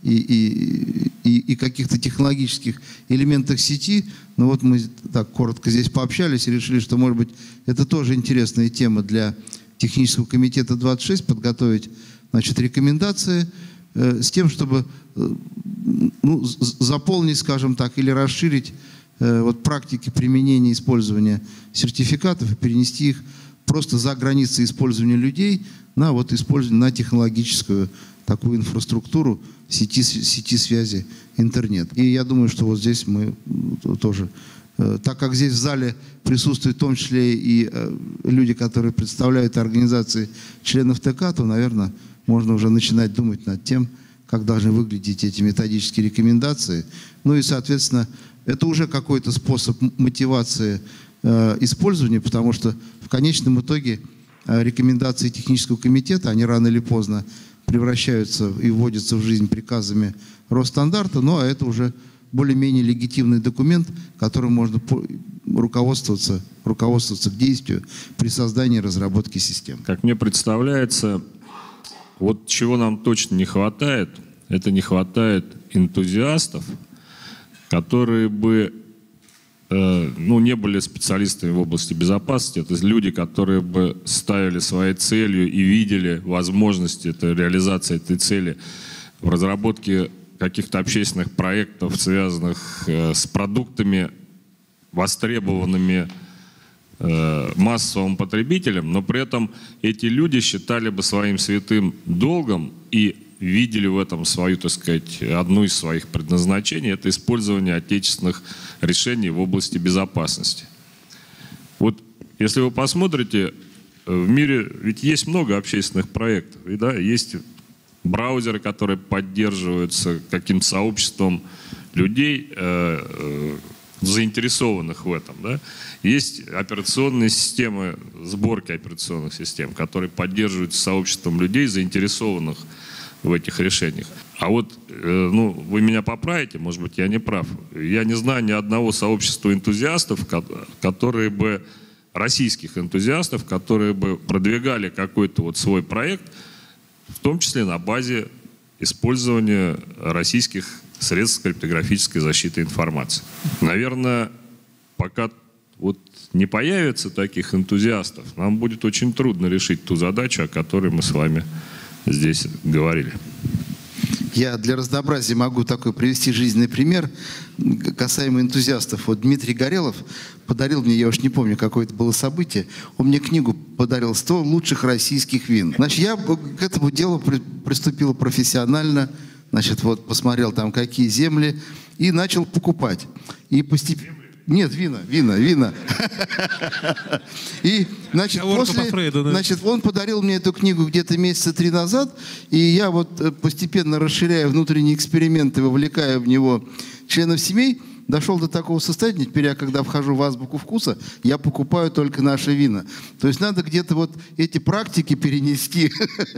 и каких-то технологических элементах сети, мы так коротко здесь пообщались и решили, что, может быть, это тоже интересная тема для технического комитета 26, подготовить, рекомендации с тем, чтобы заполнить, скажем так, или расширить практики применения использования сертификатов и перенести их просто за границы использования людей на использование на технологическую такую инфраструктуру сети связи интернет. И я думаю, что вот здесь мы тоже, так как здесь в зале присутствуют в том числе и люди, которые представляют организации членов ТК, то, наверное, можно уже начинать думать над тем, как должны выглядеть эти методические рекомендации. И, соответственно, это уже какой-то способ мотивации использования, потому что в конечном итоге рекомендации технического комитета, они рано или поздно превращаются и вводятся в жизнь приказами Росстандарта, а это уже более-менее легитимный документ, которым можно руководствоваться к действию при создании и разработке систем. Как мне представляется, вот чего нам точно не хватает, это не хватает энтузиастов, которые бы не были специалистами в области безопасности. Это люди, которые бы ставили своей целью и видели возможности реализации этой цели в разработке каких-то общественных проектов, связанных с продуктами, востребованными массовым потребителям, но при этом эти люди считали бы своим святым долгом и видели в этом свою, так сказать, одну из своих предназначений, это использование отечественных решений в области безопасности. Вот если вы посмотрите, в мире ведь есть много общественных проектов, и, да, есть браузеры, которые поддерживаются каким-то сообществом людей, заинтересованных в этом. Да? Есть операционные системы, сборки операционных систем, которые поддерживаются сообществом людей, заинтересованных в этих решениях. А вот, вы меня поправите, может быть, я не прав. Я не знаю ни одного сообщества энтузиастов, которые бы, российских энтузиастов, которые бы продвигали какой-то вот свой проект, в том числе на базе использования российских средств криптографической защиты информации. Наверное, пока вот не появится таких энтузиастов, нам будет очень трудно решить ту задачу, о которой мы с вами здесь говорили. Я для разнообразия могу такой привести жизненный пример касаемо энтузиастов. Вот Дмитрий Горелов подарил мне, я уж не помню, какое это было событие, он мне книгу подарил «100 лучших российских вин». Значит, я к этому делу приступил профессионально, значит, вот посмотрел там, какие земли, и начал покупать. И постепенно... Нет, вина. И, значит, он подарил мне эту книгу где-то месяца 3 назад, и я вот постепенно, расширяя внутренние эксперименты, вовлекая в него членов семей, дошел до такого состояния, теперь я, когда вхожу в азбуку вкуса, я покупаю только наши вина. То есть надо где-то вот эти практики перенести,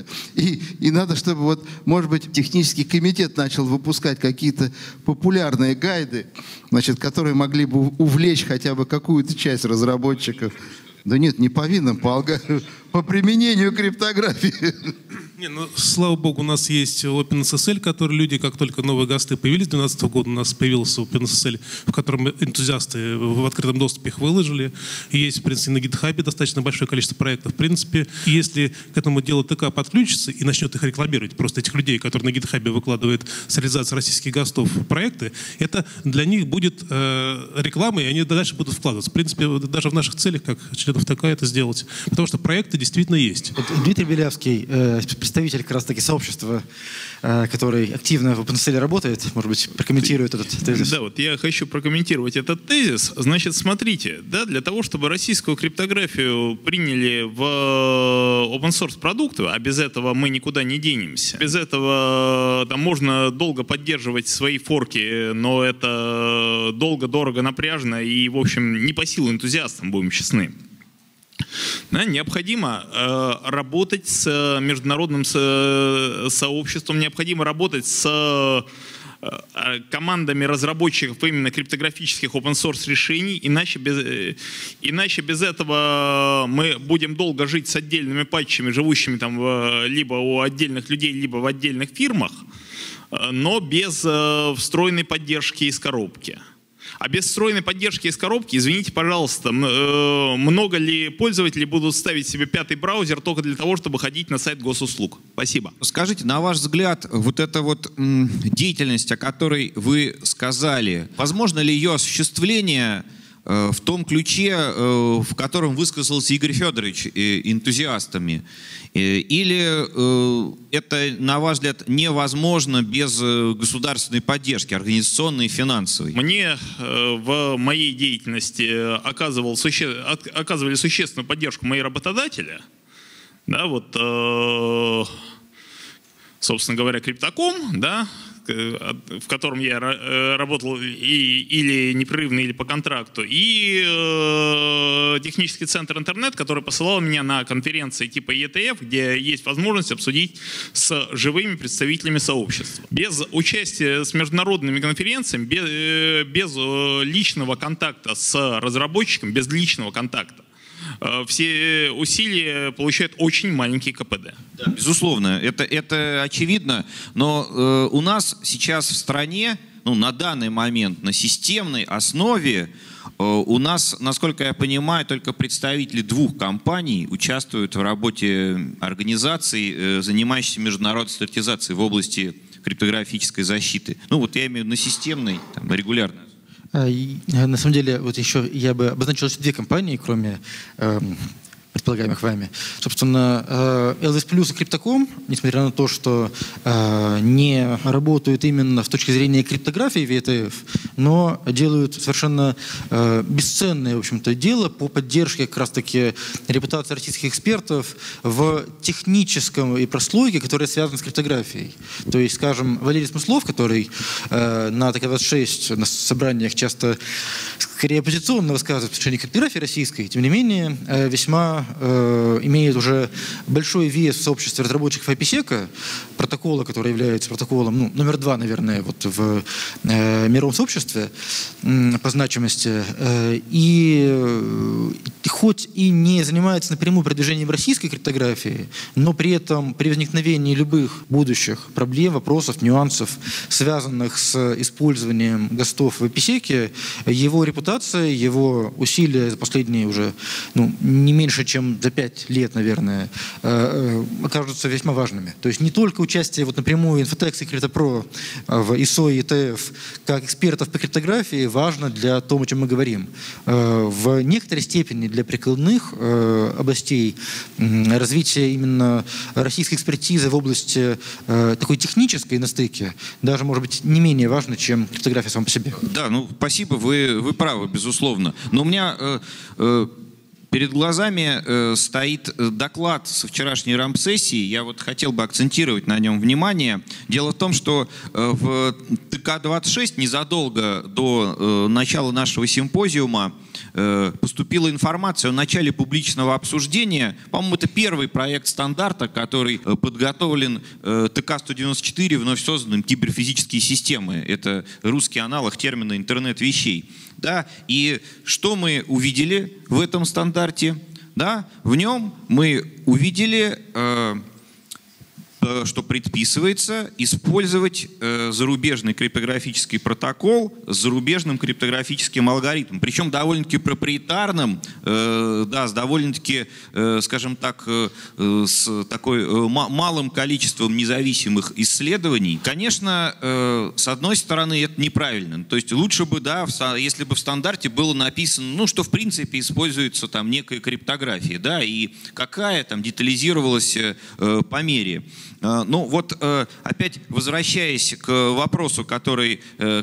и надо, чтобы вот, может быть, технический комитет начал выпускать какие-то популярные гайды, значит, которые могли бы увлечь хотя бы какую-то часть разработчиков. Да нет, не по винам, по применению криптографии. Не, слава богу, у нас есть OpenSSL, который люди, как только новые ГОСТы появились, 2012 года у нас появился OpenSSL, в котором энтузиасты в открытом доступе их выложили. И есть, в принципе, на GitHub достаточно большое количество проектов. В принципе, если к этому делу ТК подключится и начнет их рекламировать, просто этих людей, которые на GitHub выкладывают с реализацией российских ГОСТов проекты, это для них будет реклама, и они дальше будут вкладываться. В принципе, даже в наших целях, как членов ТК, это сделать. Потому что проекты действительно есть. Вот Дмитрий Белявский, представитель как раз-таки сообщества, который активно в OpenSSL работает, может быть, прокомментирует этот тезис. Да, вот я хочу прокомментировать этот тезис. Значит, смотрите, да, для того, чтобы российскую криптографию приняли в open-source продукты, а без этого мы никуда не денемся, без этого там можно долго поддерживать свои форки, но это долго, дорого, напряжно и, в общем, не по силу энтузиастам, будем честны. Да, необходимо работать с международным сообществом, необходимо работать с командами разработчиков именно криптографических open-source решений, иначе без этого мы будем долго жить с отдельными патчами, живущими там либо у отдельных людей, либо в отдельных фирмах, но без встроенной поддержки из коробки. А без встроенной поддержки из коробки, извините, пожалуйста, много ли пользователей будут ставить себе 5-й браузер только для того, чтобы ходить на сайт госуслуг? Спасибо. Скажите, на ваш взгляд, вот эта вот деятельность, о которой вы сказали, возможно ли ее осуществление в том ключе, в котором высказался Игорь Федорович энтузиастами? Или это, на ваш взгляд, невозможно без государственной поддержки, организационной и финансовой? Мне в моей деятельности оказывали существенную поддержку мои работодатели. Да, вот, собственно говоря, Криптоком, да, в котором я работал или непрерывно, или по контракту, и технический центр интернет, который посылал меня на конференции типа ETF, где есть возможность обсудить с живыми представителями сообщества. Без участия с международными конференциями, без личного контакта с разработчиком, без личного контакта, все усилия получают очень маленький КПД. Да, безусловно, это очевидно, но у нас сейчас в стране, ну, на данный момент на системной основе у нас, насколько я понимаю, только представители 2 компаний участвуют в работе организаций, занимающихся международной стандартизацией в области криптографической защиты. Ну вот я имею в виду на системной, там, регулярно. На самом деле, вот еще я бы обозначил еще 2 компании, кроме предполагаемых вами. Собственно, LS Plus и Crypto.com, несмотря на то, что не работают именно с точки зрения криптографии VTF, но делают совершенно бесценное, в общем-то, дело по поддержке как раз-таки репутации российских экспертов в техническом и прослойке, которая связана с криптографией. То есть, скажем, Валерий Смыслов, который на ТК-26 на собраниях часто скорее оппозиционно высказывает в отношении криптографии российской, тем не менее, весьма имеет уже большой вес в сообществе разработчиков IPsec, протокола, который является протоколом, ну, номер 2, наверное, вот в мировом сообществе по значимости. И хоть и не занимается напрямую продвижением российской криптографии, но при этом при возникновении любых будущих проблем, вопросов, нюансов, связанных с использованием ГОСТов в IPsec, его репутация, его усилия за последние уже не меньше, чем за 5 лет, наверное, окажутся весьма важными. То есть не только участие вот напрямую Infotex и CryptoPro в ISO и ETF как экспертов по криптографии важно для того, о чем мы говорим. В некоторой степени для прикладных областей развития именно российской экспертизы в области такой технической на стыке даже, может быть, не менее важно, чем криптография сама по себе. Да, ну спасибо, вы правы, безусловно. Но у меня перед глазами стоит доклад со вчерашней РАМП-сессии. Я вот хотел бы акцентировать на нем внимание. Дело в том, что в ТК-26 незадолго до начала нашего симпозиума поступила информация о начале публичного обсуждения. По-моему, это первый проект стандарта, который подготовлен ТК-194 вновь созданным киберфизические системы. Это русский аналог термина «интернет вещей». Да? И что мы увидели в этом стандарте? Да? В нем мы увидели, что предписывается использовать зарубежный криптографический протокол с зарубежным криптографическим алгоритмом. Причем довольно-таки проприетарным, да, с довольно-таки, скажем так, с такой малым количеством независимых исследований. Конечно, с одной стороны, это неправильно. То есть лучше бы, да, если бы в стандарте было написано, ну, что в принципе используется там некая криптография, да, и какая там детализировалась по мере. Ну вот опять возвращаясь к вопросу, который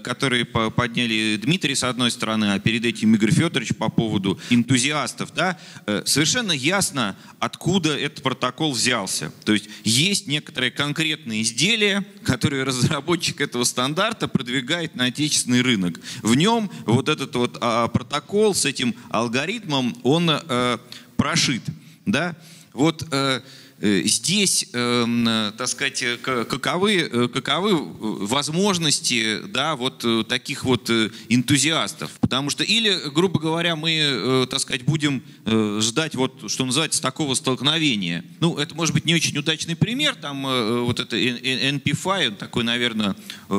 подняли Дмитрий с одной стороны, а перед этим Игорь Федорович по поводу энтузиастов, да, совершенно ясно, откуда этот протокол взялся. То есть есть некоторые конкретные изделия, которые разработчик этого стандарта продвигает на отечественный рынок. В нем вот этот вот протокол с этим алгоритмом, он прошит, да, вот. Здесь, так сказать, каковы возможности, да, вот таких вот энтузиастов? Потому что или, грубо говоря, мы, так сказать, будем ждать, вот, что называется, такого столкновения. Ну, это может быть не очень удачный пример, там вот это NP-файл, такой, наверное,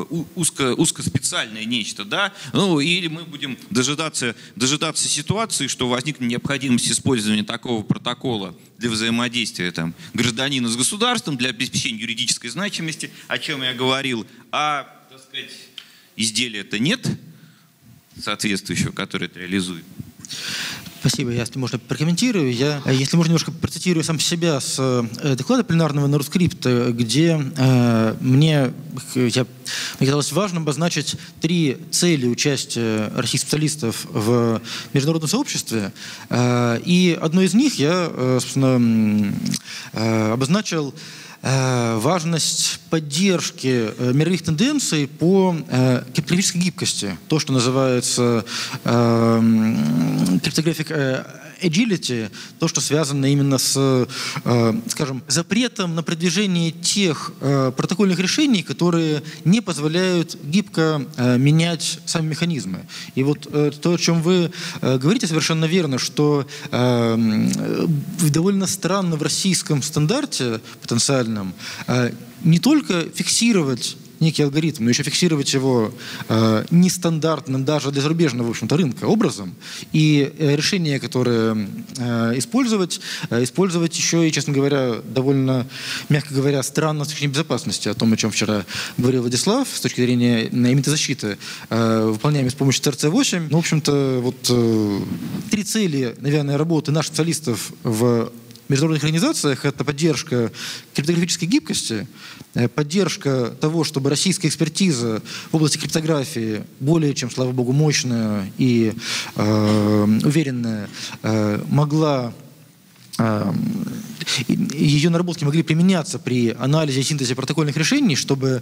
узкоспециальное нечто, да? Ну, или мы будем дожидаться ситуации, что возникнет необходимость использования такого протокола для взаимодействия там гражданина с государством, для обеспечения юридической значимости, о чем я говорил, так сказать, изделия-то нет соответствующего, которое это реализует. Спасибо. Если можно, прокомментирую. Я, если можно, немножко процитирую сам себя с доклада пленарного на Рускрипт, где мне казалось важным обозначить 3 цели участия российских специалистов в международном сообществе. И одной из них я, собственно, обозначил важность поддержки мировых тенденций по криптографической гибкости. То, что называется Cryptographic agility, то, что связано именно с, скажем, запретом на продвижение тех протокольных решений, которые не позволяют гибко менять сами механизмы. И вот то, о чем вы говорите, совершенно верно, что довольно странно в российском стандарте потенциальном не только фиксировать некий алгоритм, но еще фиксировать его нестандартным даже для зарубежного, в общем-то, рынка образом. И решения, которые использовать еще и, честно говоря, довольно, мягко говоря, странно с точки зрения безопасности, о том, о чем вчера говорил Владислав, с точки зрения именно защиты, выполняемой с помощью ТРЦ-8. Ну, в общем-то, вот 3 цели, наверное, работы наших специалистов в международных организациях — это поддержка криптографической гибкости, поддержка того, чтобы российская экспертиза в области криптографии более чем, слава богу, мощная и уверенная могла, ее наработки могли применяться при анализе и синтезе протокольных решений, чтобы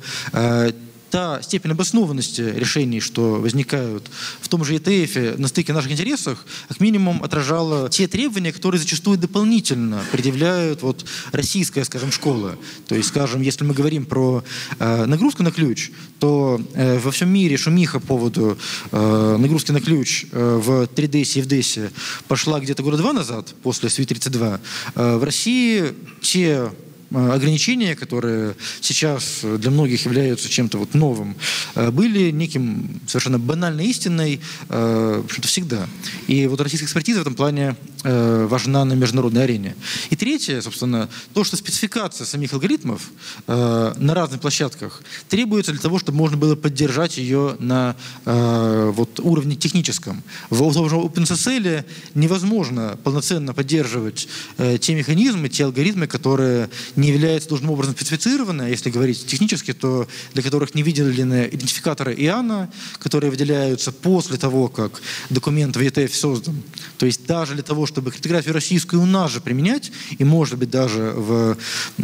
та степень обоснованности решений, что возникают в том же ETF на стыке наших интересов, как минимум отражала те требования, которые зачастую дополнительно предъявляют вот российская, скажем, школа. То есть, скажем, если мы говорим про нагрузку на ключ, то во всем мире шумиха по поводу нагрузки на ключ в 3DS и FDS пошла где-то года 2 назад, после SWI-32. В России те ограничения, которые сейчас для многих являются чем-то вот новым, были неким совершенно банальной истиной, в общем-то, всегда. И вот российская экспертиза в этом плане важна на международной арене. И третье, собственно, то, что спецификация самих алгоритмов на разных площадках требуется для того, чтобы можно было поддержать ее на вот уровне техническом. В OpenSSL невозможно полноценно поддерживать те механизмы, те алгоритмы, которые не являются должным образом специфицированы, а если говорить технически, то для которых не выделены идентификаторы ИАНа, которые выделяются после того, как документ в ETF создан. То есть даже для того, чтобы криптографию российскую у нас же применять, и может быть даже в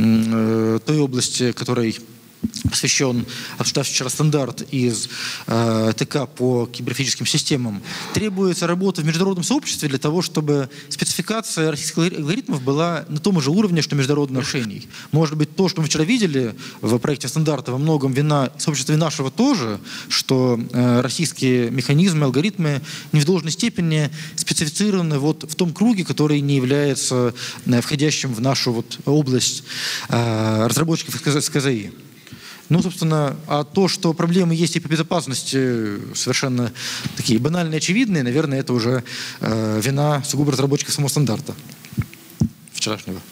той области, которой посвящен обсуждавший вчера стандарт из ТК по киберфизическим системам, требуется работа в международном сообществе для того, чтобы спецификация российских алгоритмов была на том же уровне, что международных решений. Может быть, то, что мы вчера видели в проекте стандарта, во многом вина сообщества нашего тоже, что российские механизмы, алгоритмы не в должной степени специфицированы вот в том круге, который не является входящим в нашу вот область разработчиков СКЗИ. Ну, собственно, а то, что проблемы есть и по безопасности, совершенно такие банальные, очевидные, наверное, это уже вина сугубо разработчиков самого стандарта вчерашнего.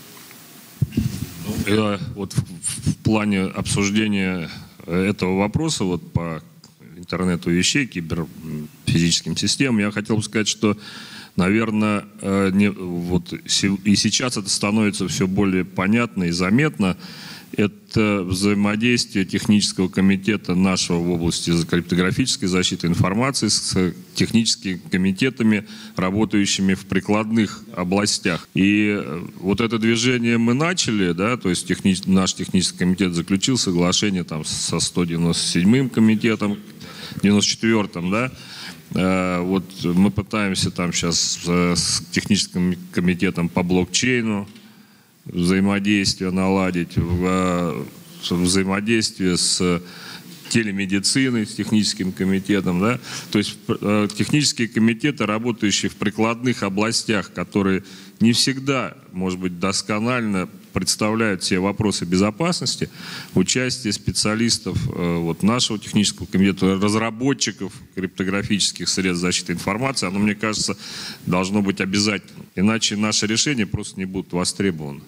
Вот в плане обсуждения этого вопроса вот по интернету вещей, киберфизическим системам, я хотел бы сказать, что, наверное, вот и сейчас это становится все более понятно и заметно. Это взаимодействие технического комитета нашего в области криптографической защиты информации с техническими комитетами, работающими в прикладных областях. И вот это движение мы начали, да, то есть наш технический комитет заключил соглашение там со 197-м комитетом, 94-м, да. Вот мы пытаемся там сейчас с техническим комитетом по блокчейну взаимодействие наладить, взаимодействие с телемедициной, с техническим комитетом. Да? То есть технические комитеты, работающие в прикладных областях, которые не всегда, может быть, досконально представляют все вопросы безопасности, участие специалистов вот, нашего технического комитета, разработчиков криптографических средств защиты информации, оно, мне кажется, должно быть обязательным. Иначе наши решения просто не будут востребованы.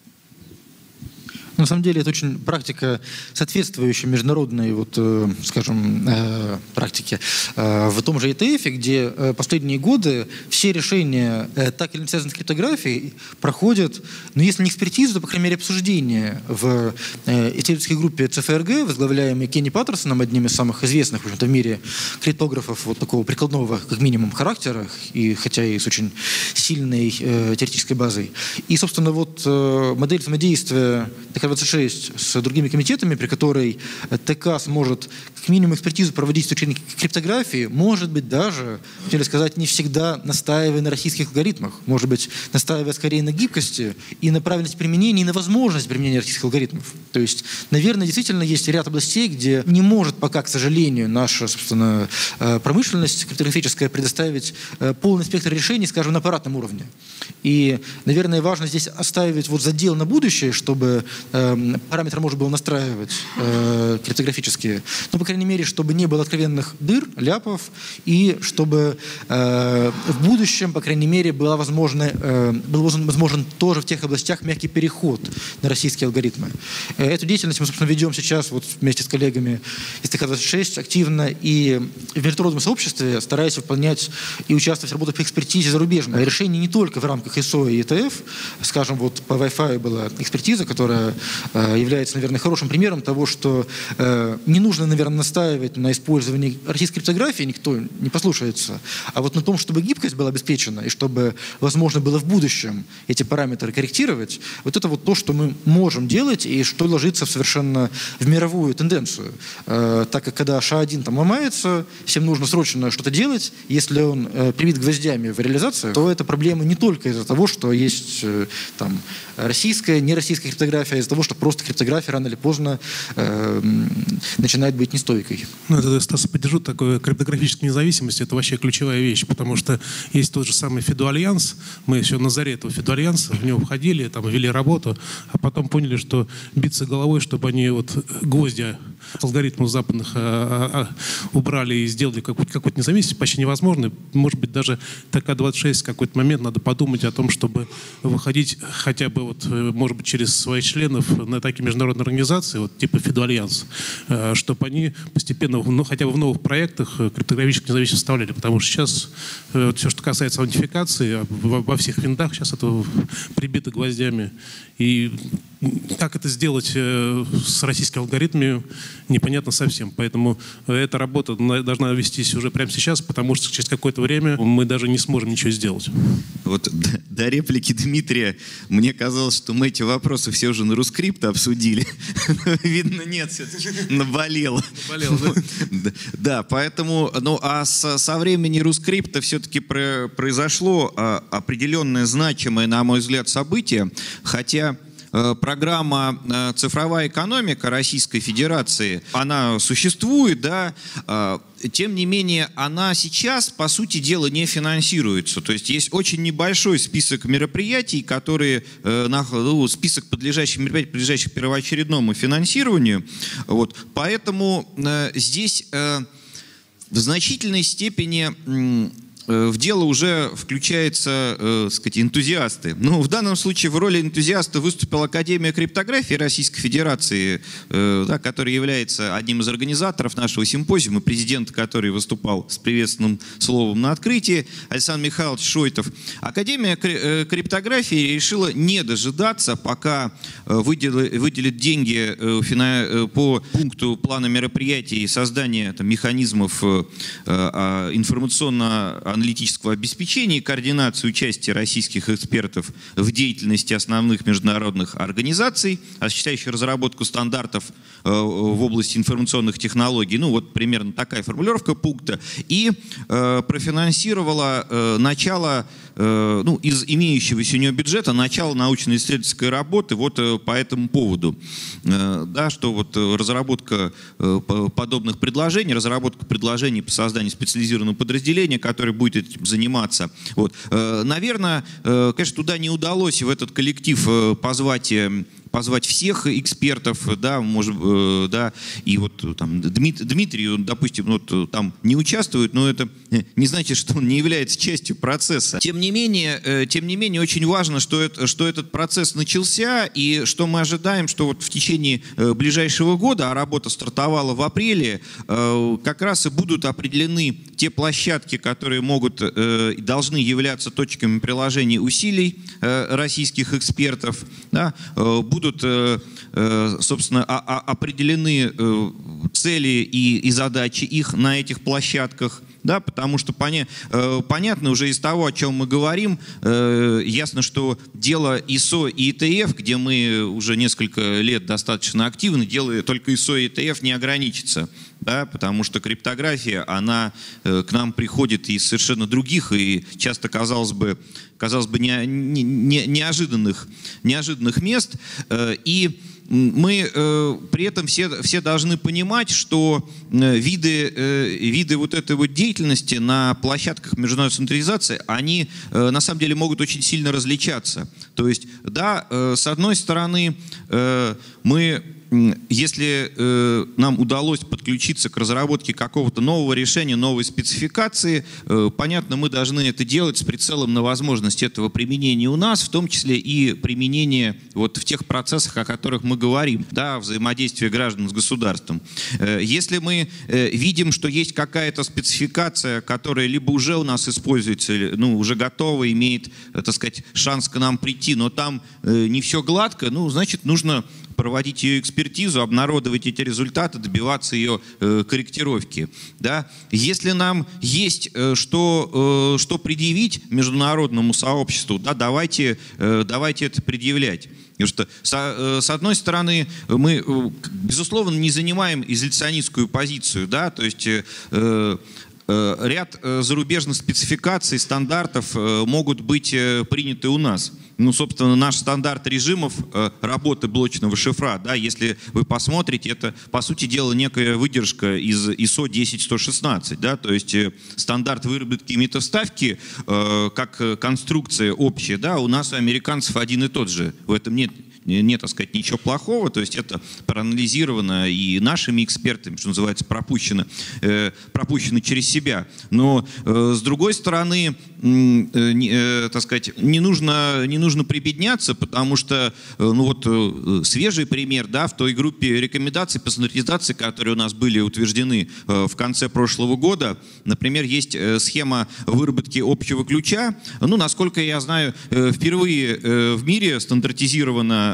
На самом деле это очень практика, соответствующая международной, вот, скажем, практике. В том же ETF, где последние годы все решения, так или иначе связанные с криптографией, проходят, ну, если не экспертизу, то, по крайней мере, обсуждение в исследовательской группе ЦФРГ, возглавляемой Кенни Паттерсоном, одним из самых известных, в общем-то, в мире криптографов вот такого прикладного, как минимум, характера, и хотя и с очень сильной теоретической базой. И, собственно, вот модель взаимодействия, так ТК-26 с другими комитетами, при которой ТК сможет как минимум экспертизу проводить с точки зрения криптографии, может быть, даже, хотели сказать, не всегда настаивая на российских алгоритмах, может быть, настаивая скорее на гибкости и на правильности применения, и на возможность применения российских алгоритмов. То есть, наверное, действительно есть ряд областей, где не может пока, к сожалению, наша, собственно, промышленность криптографическая предоставить полный спектр решений, скажем, на аппаратном уровне. И, наверное, важно здесь оставить вот задел на будущее, чтобы параметры можно было настраивать криптографические, но, по крайней мере, чтобы не было откровенных дыр, ляпов, и чтобы в будущем, по крайней мере, был возможен тоже в тех областях мягкий переход на российские алгоритмы. Эту деятельность мы, собственно, ведем сейчас вот вместе с коллегами из ТК-26 активно и в международном сообществе, стараясь выполнять и участвовать в работах по экспертизе зарубежных решений не только в рамках ISO и ETF. Скажем, вот по Wi-Fi была экспертиза, которая является, наверное, хорошим примером того, что не нужно, наверное, настаивать на использовании российской криптографии, никто не послушается, а вот на том, чтобы гибкость была обеспечена и чтобы возможно было в будущем эти параметры корректировать, вот это вот то, что мы можем делать и что ложится совершенно в мировую тенденцию. Так как когда ША-1 там ломается, всем нужно срочно что-то делать, если он прибит гвоздями в реализацию, то это проблема не только из-за того, что есть там российская, нероссийская криптография, а из-за того, что просто криптография рано или поздно начинает быть нестойкой. Ну, это, Стас, поддержу, такое криптографическая независимость, это вообще ключевая вещь, потому что есть тот же самый Фиду-альянс, мы еще на заре этого Фиду-альянса в него входили, там вели работу, а потом поняли, что биться головой, чтобы они вот гвозди алгоритмов западных убрали и сделали какую-то независимость, почти невозможно. Может быть, даже ТК-26 в какой-то момент надо подумать о том, чтобы выходить хотя бы, вот, может быть, через своих членов на такие международные организации, вот, типа Фиду-альянс, чтобы они постепенно, ну, хотя бы в новых проектах криптографическую независимость вставляли, потому что сейчас все, что касается аутентификации, во всех виндах сейчас это прибито гвоздями. И как это сделать с российскими алгоритмами, непонятно совсем. Поэтому эта работа должна вестись уже прямо сейчас, потому что через какое-то время мы даже не сможем ничего сделать. Вот до реплики Дмитрия мне казалось, что мы эти вопросы все уже на Рускрипт обсудили. Видно, нет, все-таки наболело. Да, поэтому, ну, а со времени Рускрипта все-таки произошло определенное значимое, на мой взгляд, событие, хотя программа «Цифровая экономика» Российской Федерации, она существует, да, тем не менее, она сейчас, по сути дела, не финансируется. То есть есть очень небольшой список мероприятий, которые, список подлежащих мероприятий, подлежащих первоочередному финансированию. Вот. Поэтому здесь в значительной степени в дело уже включаются, сказать, энтузиасты. Ну, в данном случае в роли энтузиаста выступила Академия криптографии Российской Федерации, да, которая является одним из организаторов нашего симпозиума, президент, который выступал с приветственным словом на открытии, Александр Михайлович Шойтов. Академия криптографии решила не дожидаться, пока выделит деньги по пункту плана мероприятий создания там механизмов информационно-аналитического обеспечения и координации участия российских экспертов в деятельности основных международных организаций, осуществляющих разработку стандартов в области информационных технологий. Ну, вот примерно такая формулировка пункта. И профинансировала начало, ну, из имеющегося у нее бюджета, начало научно-исследовательской работы вот по этому поводу. Да, что вот разработка подобных предложений, разработка предложений по созданию специализированного подразделения, которое будет этим заниматься. Вот. Наверное, конечно, туда не удалось в этот коллектив позвать всех экспертов, да, может, да, и вот там Дмитрий, допустим, вот там не участвует, но это не значит, что он не является частью процесса. Тем не менее, очень важно, что этот процесс начался, и что мы ожидаем, что вот в течение ближайшего года, а работа стартовала в апреле, как раз и будут определены те площадки, которые могут и должны являться точками приложения усилий российских экспертов, да, будут, собственно, определены цели и задачи их на этих площадках. да, потому что понятно уже из того, о чем мы говорим, ясно, что дело ISO и ETF, где мы уже несколько лет достаточно активны, дело только ISO и ETF не ограничится, да, потому что криптография, она к нам приходит из совершенно других и часто, казалось бы, неожиданных мест, и мы при этом все должны понимать, что виды вот этой вот деятельности на площадках международной централизации, они на самом деле могут очень сильно различаться. То есть, да, с одной стороны, если нам удалось подключиться к разработке какого-то нового решения, новой спецификации, понятно, мы должны это делать с прицелом на возможность этого применения у нас, в том числе и применение вот в тех процессах, о которых мы говорим, да, взаимодействие граждан с государством. Если мы видим, что есть какая-то спецификация, которая либо уже у нас используется, ну, уже готова, имеет, так сказать, шанс к нам прийти, но там не все гладко, ну, значит, нужно проводить ее экспертизу, обнародовать эти результаты, добиваться ее корректировки. Да? Если нам есть что предъявить международному сообществу, да, давайте это предъявлять. Потому что, с одной стороны, мы, безусловно, не занимаем изоляционистскую позицию, да, то есть ряд зарубежных спецификаций, стандартов могут быть приняты у нас. Ну, собственно, наш стандарт режимов работы блочного шифра, да, если вы посмотрите, это, по сути дела, некая выдержка из ISO 10116, да, то есть стандарт выработки метавставки как конструкция общая, да, у нас у американцев один и тот же, в этом нет, так сказать, ничего плохого, то есть это проанализировано и нашими экспертами, что называется, пропущено через себя. Но с другой стороны, так сказать, не нужно прибедняться, потому что, ну вот, свежий пример, да, в той группе рекомендаций по стандартизации, которые у нас были утверждены в конце прошлого года, например, есть схема выработки общего ключа. Ну, насколько я знаю, впервые в мире стандартизирована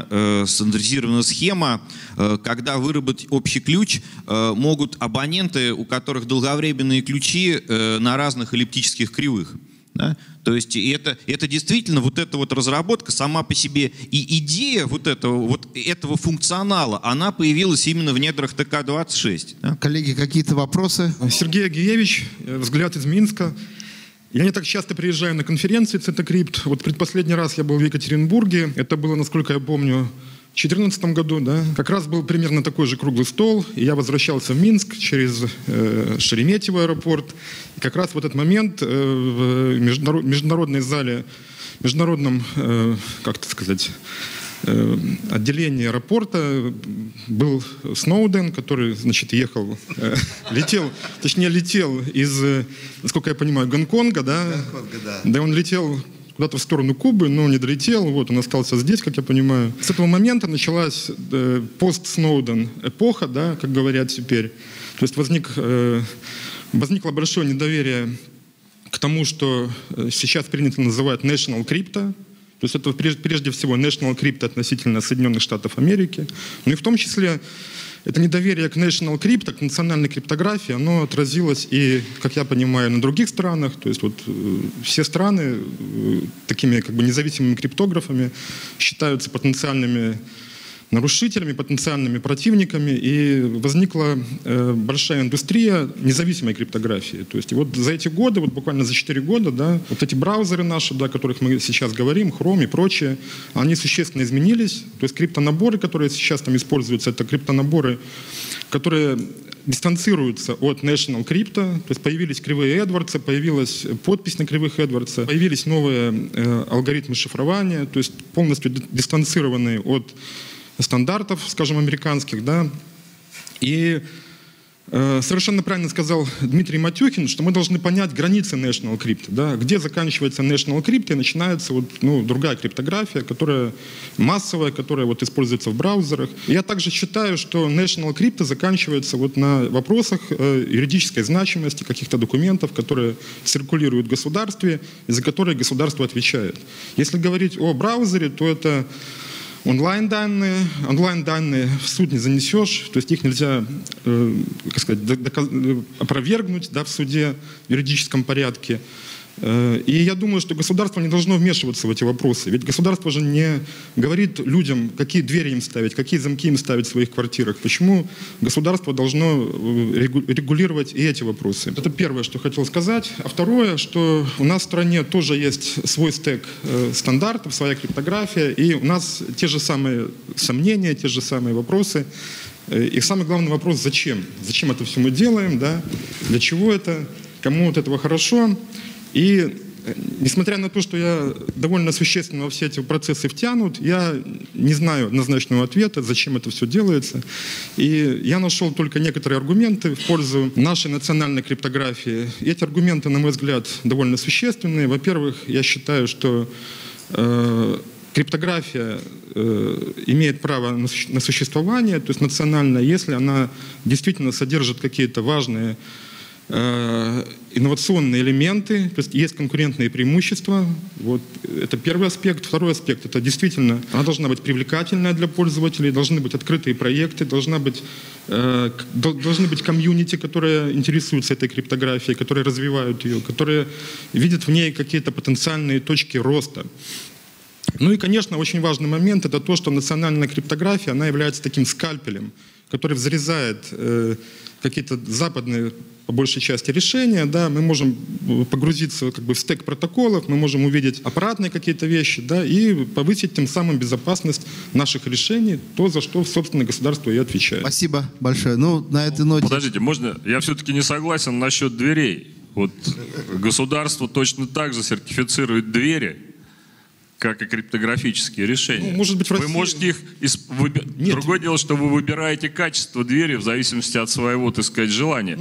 схема, когда выработать общий ключ могут абоненты, у которых долговременные ключи на разных эллиптических кривых. Да? То есть это действительно вот эта вот разработка сама по себе и идея вот этого функционала, она появилась именно в недрах ТК-26. Да? Коллеги, какие-то вопросы? Сергей Агиевич, «Взгляд» из Минска. Я не так часто приезжаю на конференции Центокрипт. Вот предпоследний раз я был в Екатеринбурге. Это было, насколько я помню, в 2014 году. Да? Как раз был примерно такой же круглый стол. И я возвращался в Минск через Шереметьево аэропорт. И как раз в этот момент в международной зале, международном, как это сказать, отделении аэропорта был Сноуден, который, значит, летел из, насколько я понимаю, Гонконга, да? Да, он летел куда-то в сторону Кубы, но не долетел, вот, он остался здесь, как я понимаю. С этого момента началась пост-Сноуден эпоха, да, как говорят теперь. То есть возникло большое недоверие к тому, что сейчас принято называть National Crypto. То есть это прежде всего National Crypto относительно Соединенных Штатов Америки. Ну и в том числе это недоверие к National Crypto, к национальной криптографии, оно отразилось и, как я понимаю, на других странах. То есть вот все страны такими как бы независимыми криптографами считаются потенциальными нарушителями, потенциальными противниками, и возникла большая индустрия независимой криптографии. То есть вот за эти годы, вот буквально за 4 года, да, вот эти браузеры наши, да, о которых мы сейчас говорим, Chrome и прочее, они существенно изменились. То есть криптонаборы, которые сейчас там используются, это криптонаборы, которые дистанцируются от National Crypto, то есть появились кривые Эдвардса, появилась подпись на кривых Эдвардса, появились новые алгоритмы шифрования, то есть полностью дистанцированные от стандартов, скажем, американских, да, и совершенно правильно сказал Дмитрий Матюхин, что мы должны понять границы National Crypto, да, где заканчивается National Crypto и начинается вот, ну, другая криптография, которая массовая, которая вот используется в браузерах. Я также считаю, что National Crypto заканчивается вот на вопросах юридической значимости каких-то документов, которые циркулируют в государстве и за которые государство отвечает. Если говорить о браузере, то это онлайн-данные. Онлайн-данные в суд не занесешь, то есть их нельзя, как сказать, опровергнуть, да, в суде в юридическом порядке. И я думаю, что государство не должно вмешиваться в эти вопросы. Ведь государство же не говорит людям, какие двери им ставить, какие замки им ставить в своих квартирах. Почему государство должно регулировать и эти вопросы? Это первое, что хотел сказать. А второе, что у нас в стране тоже есть свой стек стандартов, своя криптография, и у нас те же самые сомнения, те же самые вопросы. И самый главный вопрос – зачем? Зачем это все мы делаем? Да? Для чего это? Кому от этого хорошо? И несмотря на то, что я довольно существенно во все эти процессы втянут, я не знаю однозначного ответа, зачем это все делается. И я нашел только некоторые аргументы в пользу нашей национальной криптографии. И эти аргументы, на мой взгляд, довольно существенные. Во-первых, я считаю, что криптография имеет право на существование, то есть национальная, если она действительно содержит какие-то важные инновационные элементы, то есть есть конкурентные преимущества. Вот, это первый аспект. Второй аспект – это действительно она должна быть привлекательная для пользователей, должны быть открытые проекты, должны быть комьюнити, которые интересуются этой криптографией, которые развивают ее, которые видят в ней какие-то потенциальные точки роста. Ну и, конечно, очень важный момент – это то, что национальная криптография, она является таким скальпелем, который взрезает какие-то западные, по большей части, решения. Да, мы можем погрузиться как бы в стек протоколов, мы можем увидеть аппаратные какие-то вещи, да, и повысить тем самым безопасность наших решений, то, за что, собственно, государство и отвечает. Спасибо большое. Ну, на этой ноте... Подождите, можно? Я все-таки не согласен насчет дверей. Вот государство точно так же сертифицирует двери, как и криптографические решения. Ну, может быть, в России... Вы можете их... Другое дело, что вы выбираете качество двери в зависимости от своего, так сказать, желания.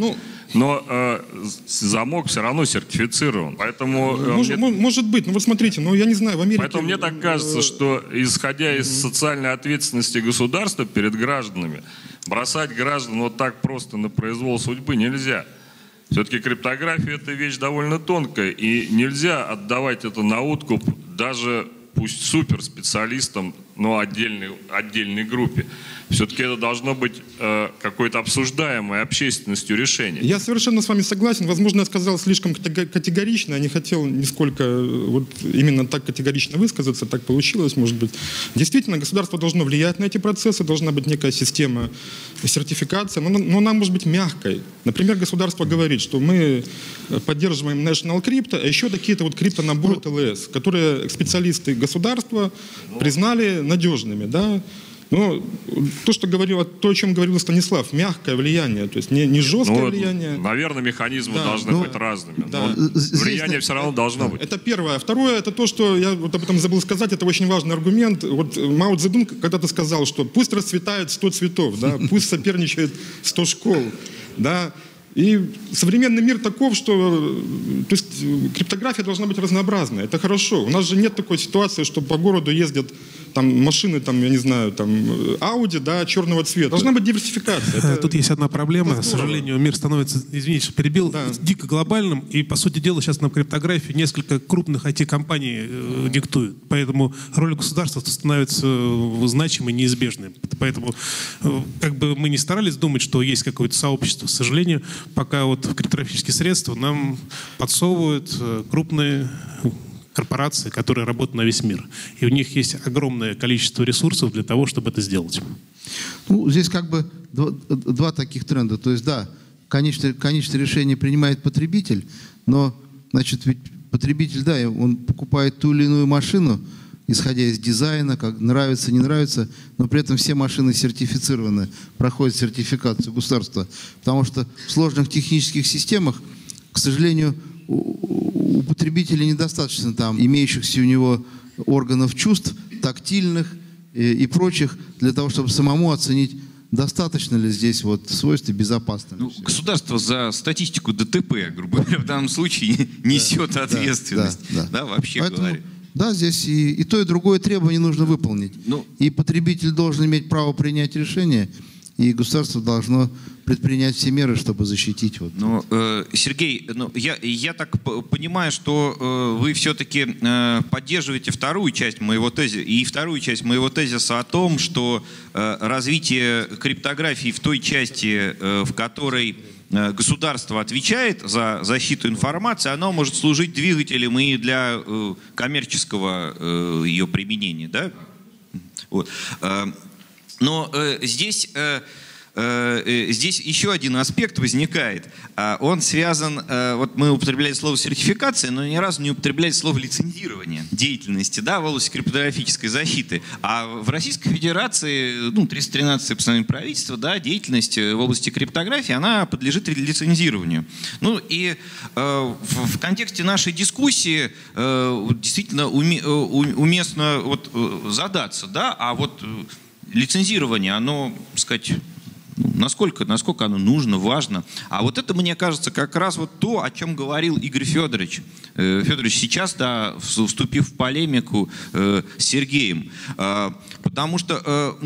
Но замок все равно сертифицирован. Поэтому... Может быть. Ну вот смотрите, я не знаю, в Америке... Поэтому мне так кажется, что, исходя из социальной ответственности государства перед гражданами, бросать граждан вот так просто на произвол судьбы нельзя. Все-таки криптография – это вещь довольно тонкая, и нельзя отдавать это на откуп даже пусть суперспециалистам, но отдельной группе. Все-таки это должно быть какое-то обсуждаемое общественностью решение. Я совершенно с вами согласен. Возможно, я сказал слишком категорично. Я не хотел нисколько вот именно так категорично высказаться. Так получилось, может быть. Действительно, государство должно влиять на эти процессы. Должна быть некая система сертификации. Но она может быть мягкой. Например, государство говорит, что мы поддерживаем National Crypto, а еще какие-то вот криптонаборы ТЛС, которые специалисты государства признали надежными. Да? Но то, о чем говорил Станислав, мягкое влияние, то есть не жесткое влияние. Наверное, механизмы должны быть разными, но влияние все равно должно быть. Это первое. Второе, это то, что я вот об этом забыл сказать, это очень важный аргумент. Вот Мао Цзэдун когда-то сказал, что пусть расцветает 100 цветов, да, пусть соперничает 100 школ, да. И современный мир таков, что то есть, криптография должна быть разнообразная. Это хорошо. У нас же нет такой ситуации, что по городу ездят там, машины, там, я не знаю, там, Audi, да, черного цвета. Должна быть диверсификация. Тут есть одна проблема. К сожалению, мир становится, извините, что перебил, дико глобальным. И, по сути дела, сейчас на криптографии несколько крупных IT-компаний диктуют. Поэтому роль государства становится значимой, неизбежной. Поэтому, как бы мы ни старались думать, что есть какое-то сообщество, к сожалению, пока вот криптографические средства нам подсовывают крупные корпорации, которые работают на весь мир. И у них есть огромное количество ресурсов для того, чтобы это сделать. Ну, здесь как бы два таких тренда. То есть, да, конечное решение принимает потребитель, но, значит, ведь потребитель, да, он покупает ту или иную машину, исходя из дизайна, как нравится, не нравится, но при этом все машины сертифицированы, проходят сертификацию государства. Потому что в сложных технических системах, к сожалению, у потребителя недостаточно там имеющихся у него органов чувств, тактильных и прочих, для того, чтобы самому оценить, достаточно ли здесь вот свойства безопасности. Ну, государство за статистику ДТП, грубо говоря, в данном случае несет ответственность. Да, вообще говоря. Да, здесь и то, и другое требование нужно выполнить. И потребитель должен иметь право принять решение, и государство должно предпринять все меры, чтобы защитить. Вот. Ну, Сергей, ну, я так понимаю, что вы все-таки поддерживаете вторую часть моего тезиса о том, что развитие криптографии в той части, в которой государство отвечает за защиту информации, оно может служить двигателем и для коммерческого ее применения, да? Вот. Но здесь еще один аспект возникает. Он связан, вот мы употребляли слово сертификация, но ни разу не употребляли слово лицензирование деятельности, да, в области криптографической защиты. А в Российской Федерации, 313-е постановление правительства, да, деятельность в области криптографии, она подлежит лицензированию. Ну и в контексте нашей дискуссии действительно уместно вот задаться, да, а вот лицензирование, оно, так сказать, насколько оно нужно, важно. А вот это, мне кажется, как раз вот то, о чем говорил Игорь Федорович. Федорович сейчас, да, вступив в полемику с Сергеем. Потому что,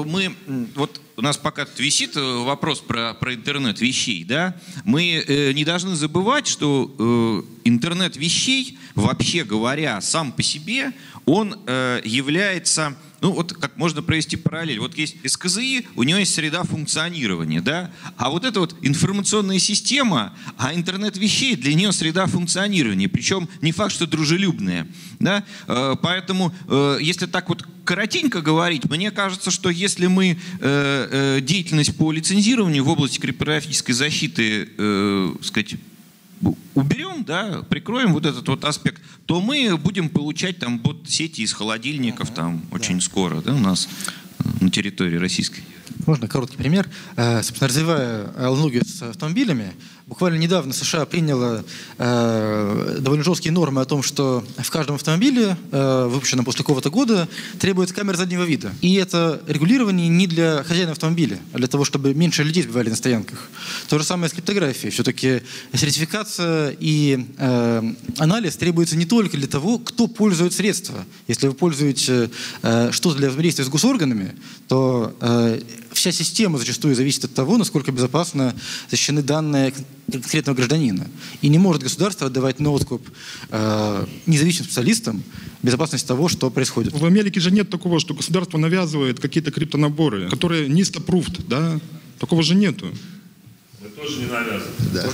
вот у нас пока тут висит вопрос про интернет вещей, да, мы не должны забывать, что интернет вещей, вообще говоря, сам по себе, он является... Ну, вот как можно провести параллель. Вот есть СКЗИ, у него есть среда функционирования, да? А вот эта вот информационная система, а интернет вещей, для нее среда функционирования. Причем не факт, что дружелюбная, да? Поэтому, если так вот коротенько говорить, мне кажется, что если мы деятельность по лицензированию в области криптографической защиты, сказать, уберем, да, прикроем вот этот вот аспект, то мы будем получать там бот-сети из холодильников там очень скоро, да, у нас на территории российской. Можно короткий пример? Собственно, развивая аналогию с автомобилями, буквально недавно США приняла довольно жесткие нормы о том, что в каждом автомобиле, выпущенном после какого-то года, требуется камера заднего вида. И это регулирование не для хозяина автомобиля, а для того, чтобы меньше людей сбивали на стоянках. То же самое с криптографией. Все-таки сертификация и анализ требуется не только для того, кто пользует средства. Если вы пользуете что-то для взаимодействия с госорганами, то вся система зачастую зависит от того, насколько безопасно защищены данные конкретного гражданина. И не может государство отдавать на откуп независимым специалистам безопасность того, что происходит. В Америке же нет такого, что государство навязывает какие-то криптонаборы, которые низко-пруфт, да? Такого же нету. Это тоже не навязывают. Да.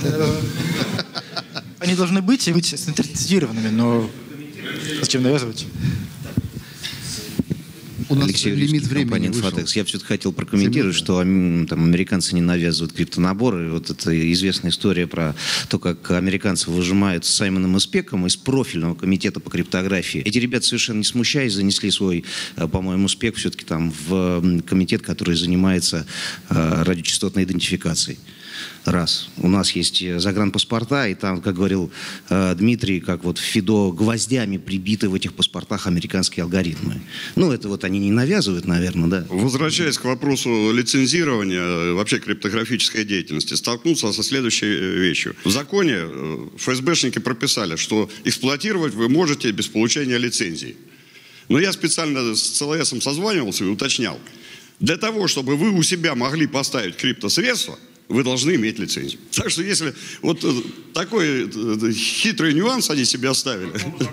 Они должны быть и быть стандартизированными, но зачем навязывать? У нас Алексей лимит времени Infotex. Я все-таки хотел прокомментировать, что там, американцы не навязывают криптонаборы. Вот это известная история про то, как американцы выжимают с Саймоном Спеком из профильного комитета по криптографии. Эти ребята, совершенно не смущаясь, занесли свой, по-моему, спек все-таки там в комитет, который занимается радиочастотной идентификацией. Раз. У нас есть загранпаспорта, и там, как говорил Дмитрий, как вот в ФИДО гвоздями прибиты в этих паспортах американские алгоритмы. Ну, это вот они не навязывают, наверное, да? Возвращаясь к вопросу лицензирования вообще криптографической деятельности, столкнулся со следующей вещью. В законе ФСБшники прописали, что эксплуатировать вы можете без получения лицензии. Но я специально с ЦЛСом созванивался и уточнял. Для того, чтобы вы у себя могли поставить криптосредства, вы должны иметь лицензию. Так что если вот такой хитрый нюанс они себе оставили,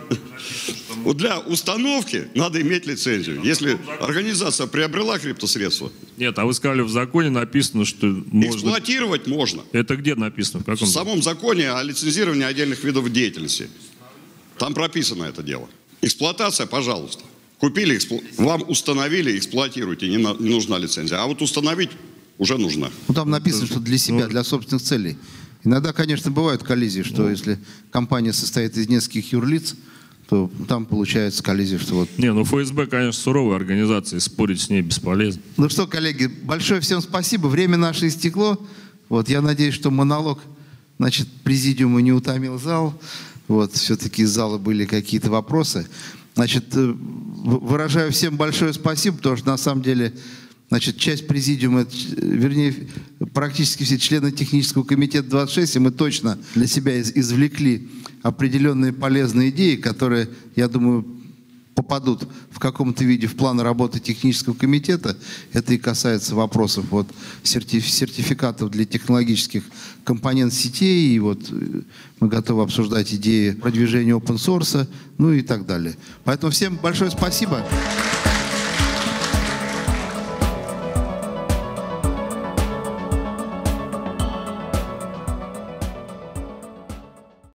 вот для установки надо иметь лицензию. Если организация приобрела криптосредства. Нет, а вы сказали, в законе написано, что можно... Эксплуатировать можно. Это где написано? В каком? В самом законе о лицензировании отдельных видов деятельности. Там прописано это дело. Эксплуатация, пожалуйста. Купили, вам установили, эксплуатируйте, не нужна лицензия. А вот установить уже нужна. Ну, там написано, что для себя, для собственных целей. Иногда, конечно, бывают коллизии, что если компания состоит из нескольких юрлиц, то там получается коллизия, что вот... Не, ну ФСБ, конечно, суровая организация, спорить с ней бесполезно. Ну что, коллеги, большое всем спасибо. Время наше истекло. Вот, я надеюсь, что монолог, значит, президиума не утомил зал. Вот, все-таки из зала были какие-то вопросы. Значит, выражаю всем большое спасибо, потому что на самом деле... Значит, часть президиума, вернее, практически все члены технического комитета 26, и мы точно для себя извлекли определенные полезные идеи, которые, я думаю, попадут в каком-то виде в план работы технического комитета. Это и касается вопросов вот, сертификатов для технологических компонент сетей. И вот мы готовы обсуждать идеи продвижения open source, ну и так далее. Поэтому всем большое спасибо.